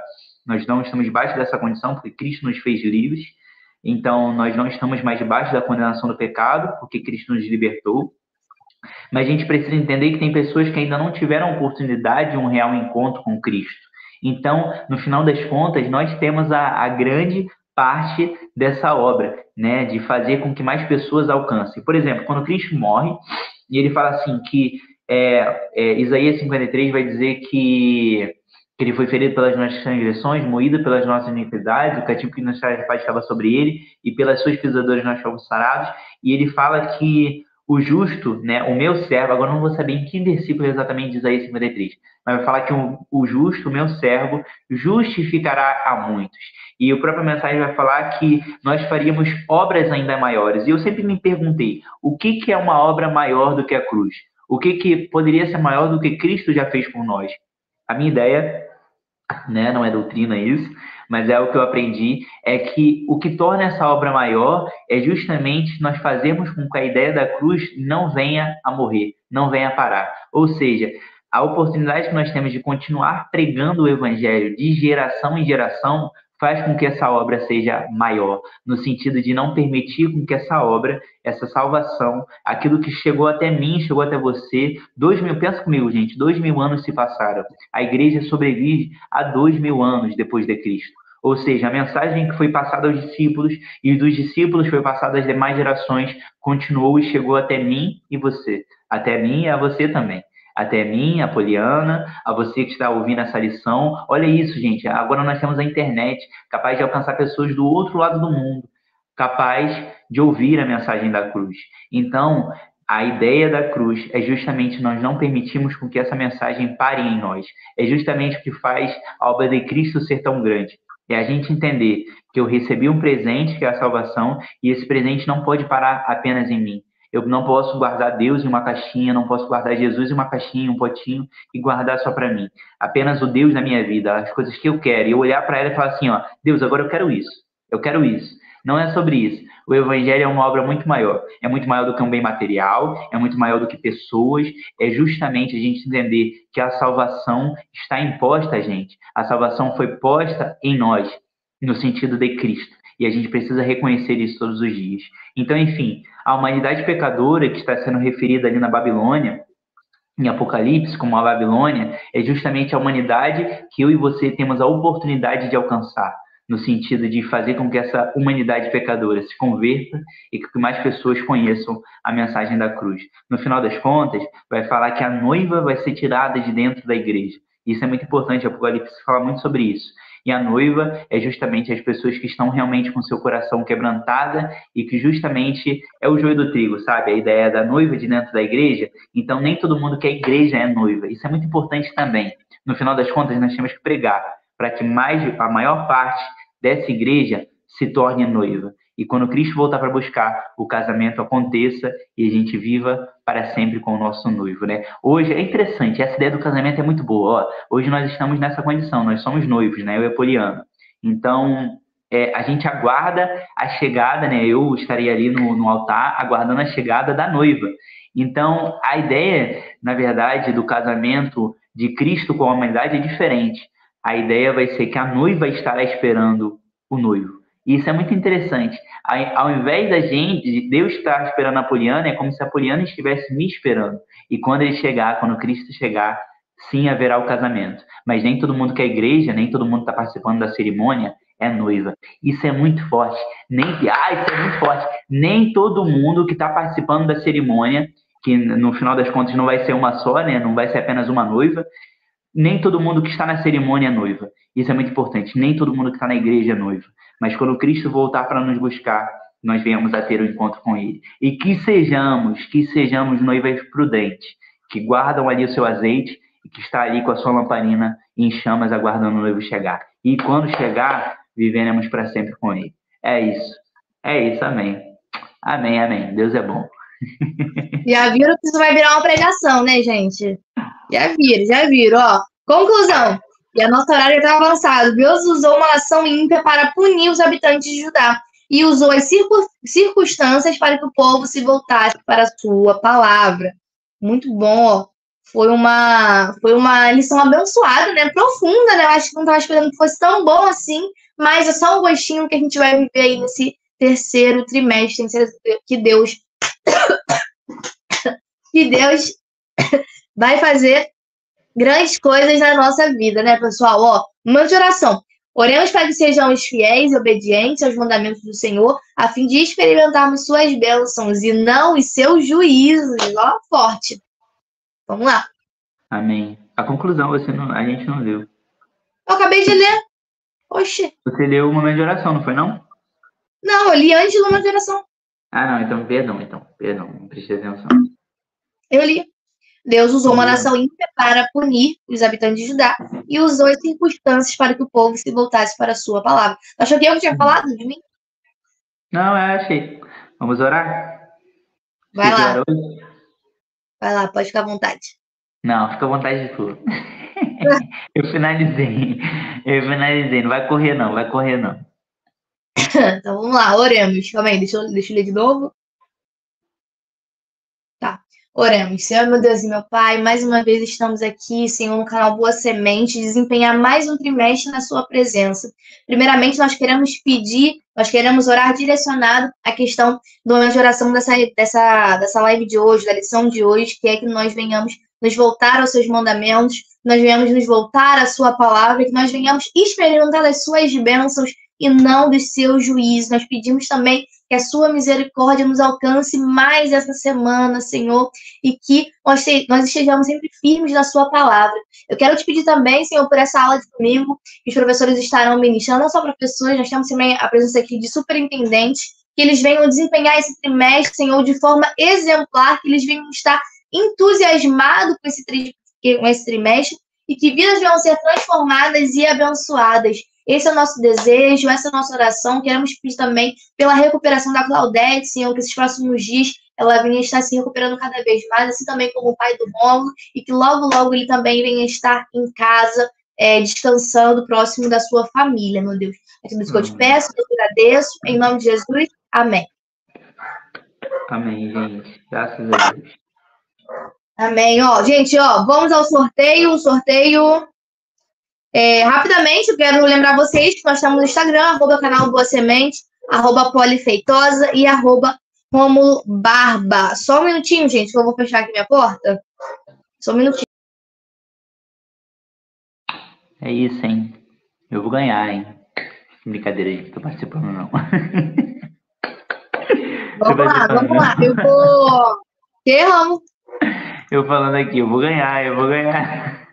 dessa condição, porque Cristo nos fez livres. Então, nós não estamos mais debaixo da condenação do pecado, porque Cristo nos libertou. Mas a gente precisa entender que tem pessoas que ainda não tiveram a oportunidade de um real encontro com Cristo. Então, no final das contas, nós temos a grande parte dessa obra, né, de fazer com que mais pessoas alcancem. Por exemplo, quando Cristo morre, e ele fala assim que Isaías 53 vai dizer que ele foi ferido pelas nossas transgressões, moído pelas nossas iniquidades, o castigo que nos traz paz estava sobre ele, e pelas suas pisaduras nós fomos sarados. E ele fala que o justo, né, o meu servo, agora não vou saber em que versículo exatamente de Isaías 53, mas vai falar que o justo, o meu servo, justificará a muitos. E a própria mensagem vai falar que nós faríamos obras ainda maiores. E eu sempre me perguntei, o que é uma obra maior do que a cruz? O que poderia ser maior do que Cristo já fez por nós? A minha ideia, né, não é doutrina isso, mas é o que eu aprendi, é que o que torna essa obra maior é justamente nós fazermos com que a ideia da cruz não venha a morrer, não venha a parar. Ou seja, a oportunidade que nós temos de continuar pregando o Evangelho de geração em geração faz com que essa obra seja maior, no sentido de não permitir com que essa obra, essa salvação, aquilo que chegou até mim, chegou até você, 2000, pensa comigo, gente, 2000 anos se passaram. A igreja sobrevive há 2000 anos depois de Cristo. Ou seja, a mensagem que foi passada aos discípulos e dos discípulos foi passada às demais gerações, continuou e chegou até mim e você. Até mim e a você também. Até mim, a Poliana, a você que está ouvindo essa lição. Olha isso, gente. Agora nós temos a internet, capaz de alcançar pessoas do outro lado do mundo, capaz de ouvir a mensagem da cruz. Então, a ideia da cruz é justamente nós não permitirmos com que essa mensagem pare em nós. É justamente o que faz a obra de Cristo ser tão grande. É a gente entender que eu recebi um presente, que é a salvação, e esse presente não pode parar apenas em mim. Eu não posso guardar Deus em uma caixinha, não posso guardar Jesus em uma caixinha, um potinho e guardar só para mim. Apenas o Deus na minha vida, as coisas que eu quero. E eu olhar para ela e falar assim, ó, Deus, agora eu quero isso. Eu quero isso. Não é sobre isso. O Evangelho é uma obra muito maior. É muito maior do que um bem material, é muito maior do que pessoas. É justamente a gente entender que a salvação está imposta a gente. A salvação foi posta em nós, no sentido de Cristo. E a gente precisa reconhecer isso todos os dias. Então, enfim, a humanidade pecadora que está sendo referida ali na Babilônia, em Apocalipse, como a Babilônia, é justamente a humanidade que eu e você temos a oportunidade de alcançar, no sentido de fazer com que essa humanidade pecadora se converta e que mais pessoas conheçam a mensagem da cruz. No final das contas, vai falar que a noiva vai ser tirada de dentro da igreja. Isso é muito importante, Apocalipse fala muito sobre isso. E a noiva é justamente as pessoas que estão realmente com seu coração quebrantada e que justamente é o joio do trigo, sabe? A ideia da noiva de dentro da igreja. Então, nem todo mundo que é igreja é noiva. Isso é muito importante também. No final das contas, nós temos que pregar para que a maior parte dessa igreja se torne noiva. E quando Cristo voltar para buscar, o casamento aconteça e a gente viva para sempre com o nosso noivo, né? Hoje, é interessante, essa ideia do casamento é muito boa. Ó, hoje nós estamos nessa condição, nós somos noivos, né? Eu e a Poliana. Então, a gente aguarda a chegada, né? Eu estaria ali no altar aguardando a chegada da noiva. Então, a ideia, na verdade, do casamento de Cristo com a humanidade é diferente. A ideia vai ser que a noiva estará esperando o noivo. E isso é muito interessante. Ao invés da gente, de Deus estar esperando a Poliana, é como se a Poliana estivesse me esperando. E quando ele chegar, quando Cristo chegar, sim haverá o casamento. Mas nem todo mundo que é igreja, nem todo mundo está participando da cerimônia é noiva. Isso é muito forte. Isso é muito forte. Nem todo mundo que está participando da cerimônia, que no final das contas não vai ser uma só, né? Não vai ser apenas uma noiva. Nem todo mundo que está na cerimônia é noiva. Isso é muito importante. Nem todo mundo que está na igreja é noiva. Mas quando Cristo voltar para nos buscar, nós venhamos a ter o encontro com Ele. E que sejamos noivas prudentes, que guardam ali o seu azeite e que está ali com a sua lamparina em chamas aguardando o noivo chegar. E quando chegar, viveremos para sempre com Ele. É isso, amém. Amém, amém. Deus é bom. Já viram que isso vai virar uma pregação, né, gente? Já viram, ó. Conclusão. E a nosso horário está avançado. Deus usou uma ação ímpia para punir os habitantes de Judá e usou as circunstâncias para que o povo se voltasse para a sua palavra. Muito bom, ó. Foi uma lição abençoada, né? Profunda, né? Eu acho que não estava esperando que fosse tão bom assim, mas é só um gostinho que a gente vai viver aí nesse terceiro trimestre, que Deus vai fazer grandes coisas na nossa vida, né, pessoal? Ó, uma de oração. Oremos para que sejamos fiéis e obedientes aos mandamentos do Senhor, a fim de experimentarmos suas bênçãos e não os seus juízos. Ó, forte. Vamos lá. Amém. A conclusão a gente não leu. Eu acabei de ler. Oxi. Você leu o momento de oração, não foi, não? Não, eu li antes do momento de oração. Ah, não, então, perdão, não prestei atenção. Eu li. Deus usou uma nação ímpia para punir os habitantes de Judá e usou as circunstâncias para que o povo se voltasse para a sua palavra. Achou que eu tinha falado de mim? Não, achei. Vamos orar? Vai lá. Vai lá, pode ficar à vontade. Não, fica à vontade de tudo. Eu finalizei. Não vai correr não. Então vamos lá, oremos. Calma aí, deixa eu ler de novo. Tá. Oremos. Senhor, meu Deus e meu Pai, mais uma vez estamos aqui, Senhor, no canal Boa Semente, desempenhar mais um trimestre na sua presença. Primeiramente, nós queremos orar direcionado à questão do momento de oração dessa live de hoje, da lição de hoje, que é que nós venhamos nos voltar aos seus mandamentos, nós venhamos nos voltar à sua palavra, que nós venhamos experimentar as suas bênçãos e não dos seus juízos. Nós pedimos também que a sua misericórdia nos alcance mais essa semana, Senhor, e que nós estejamos sempre firmes na sua palavra. Eu quero te pedir também, Senhor, por essa aula de domingo, que os professores estarão ministrando, não só professores, nós temos também a presença aqui de superintendentes, que eles venham desempenhar esse trimestre, Senhor, de forma exemplar, que eles venham estar entusiasmados com esse trimestre, e que vidas venham ser transformadas e abençoadas. Esse é o nosso desejo, essa é a nossa oração. Queremos pedir também pela recuperação da Claudete, Senhor, que esses próximos dias ela venha estar se recuperando cada vez mais, assim também como o pai do Rômulo, e que logo, logo ele também venha estar em casa, descansando próximo da sua família, meu Deus. É tudo isso que eu te peço, eu te agradeço, em nome de Jesus, amém. Amém, gente. Graças a Deus. Amém. Ó, gente, ó, vamos ao sorteio. O sorteio. Rapidamente, eu quero lembrar vocês que nós estamos no Instagram, @canal Boa Semente, @polifeitosa e @Rômulo Barba. Só um minutinho, gente, que eu vou fechar aqui minha porta. Só um minutinho. É isso, hein? Eu vou ganhar, hein? Brincadeira, gente. Tô participando, não. Vamos lá. Eu vou... Que, Rômulo? Eu falando aqui, eu vou ganhar.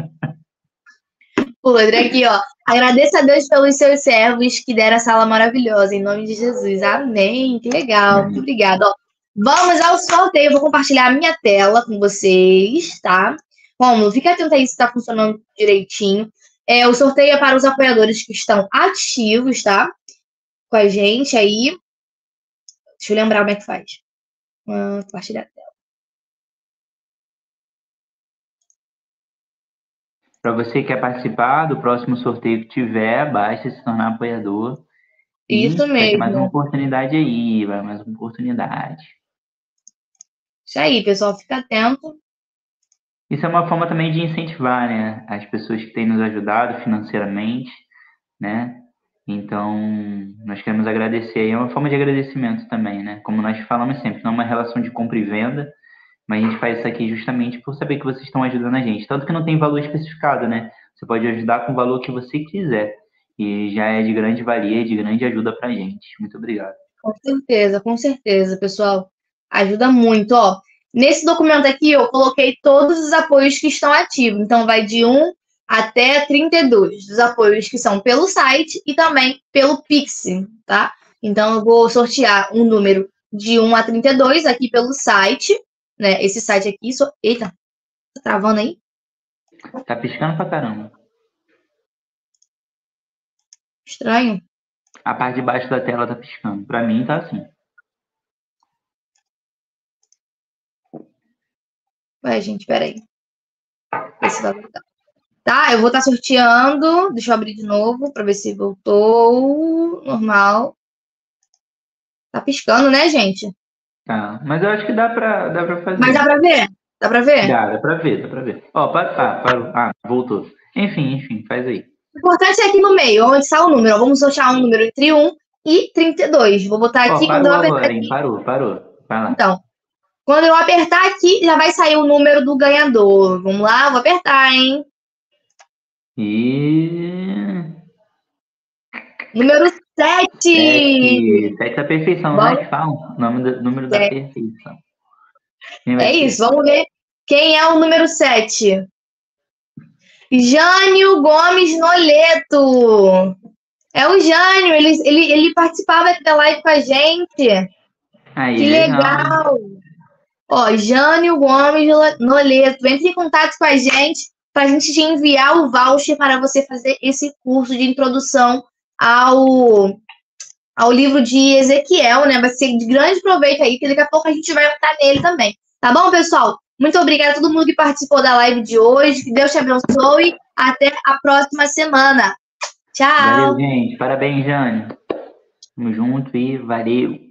Podre aqui, ó. Agradeço a Deus pelos seus servos que deram essa aula maravilhosa, em nome de Jesus. Amém. Que legal. Muito obrigada. Ó, vamos ao sorteio. Eu vou compartilhar a minha tela com vocês, tá? Rômulo, fica atento aí se está funcionando direitinho. O sorteio é para os apoiadores que estão ativos, tá? Com a gente aí. Deixa eu lembrar como é que faz. Compartilhar a tela. Para você que quer participar do próximo sorteio que tiver, basta se tornar apoiador. Isso mesmo. Vai ter mais uma oportunidade aí, vai mais uma oportunidade. Isso aí, pessoal, fica atento. Isso é uma forma também de incentivar, né, as pessoas que têm nos ajudado financeiramente, né? Então, nós queremos agradecer aí, é uma forma de agradecimento também, né? Como nós falamos sempre, não é uma relação de compra e venda, mas a gente faz isso aqui justamente por saber que vocês estão ajudando a gente. Tanto que não tem valor especificado, né? Você pode ajudar com o valor que você quiser. E já é de grande valia, de grande ajuda pra gente. Muito obrigado. Com certeza, pessoal. Ajuda muito, ó. Nesse documento aqui, eu coloquei todos os apoios que estão ativos. Então, vai de 1 até 32, dos apoios que são pelo site e também pelo Pix, tá? Então, eu vou sortear um número de 1 a 32 aqui pelo site, né? Esse site aqui... Eita, tá travando aí? Tá piscando pra caramba. Estranho. A parte de baixo da tela tá piscando. Pra mim tá assim. Ué, gente, peraí. Esse vai voltar. Tá, eu vou estar sorteando. Deixa eu abrir de novo para ver se voltou. Normal. Tá piscando, né, gente? Tá, mas eu acho que dá pra fazer. Mas dá pra ver? Dá pra ver? Dá pra ver. Ó, parou. Voltou. Enfim, faz aí. O importante é aqui no meio, onde está o número. Vamos sortear um número entre 1 e 32. Vou botar aqui quando eu apertar agora, aqui. hein? Parou. Vai lá. Então, quando eu apertar aqui, já vai sair o número do ganhador. Vamos lá, vou apertar, hein? Número 7. 7 da perfeição, Vamos. né? Que falam. Número da perfeição. É isso, vamos ver quem é o número 7. Jânio Gomes Noleto. É o Jânio, ele participava da live com a gente. Aí, que legal. Ó, Jânio Gomes Noleto, entre em contato com a gente para a gente te enviar o voucher para você fazer esse curso de introdução ao livro de Ezequiel, né? Vai ser de grande proveito aí, que daqui a pouco a gente vai entrar nele também. Tá bom, pessoal? Muito obrigada a todo mundo que participou da live de hoje. Que Deus te abençoe. Até a próxima semana. Tchau. Valeu, gente. Parabéns, Jânio. Tamo junto e valeu.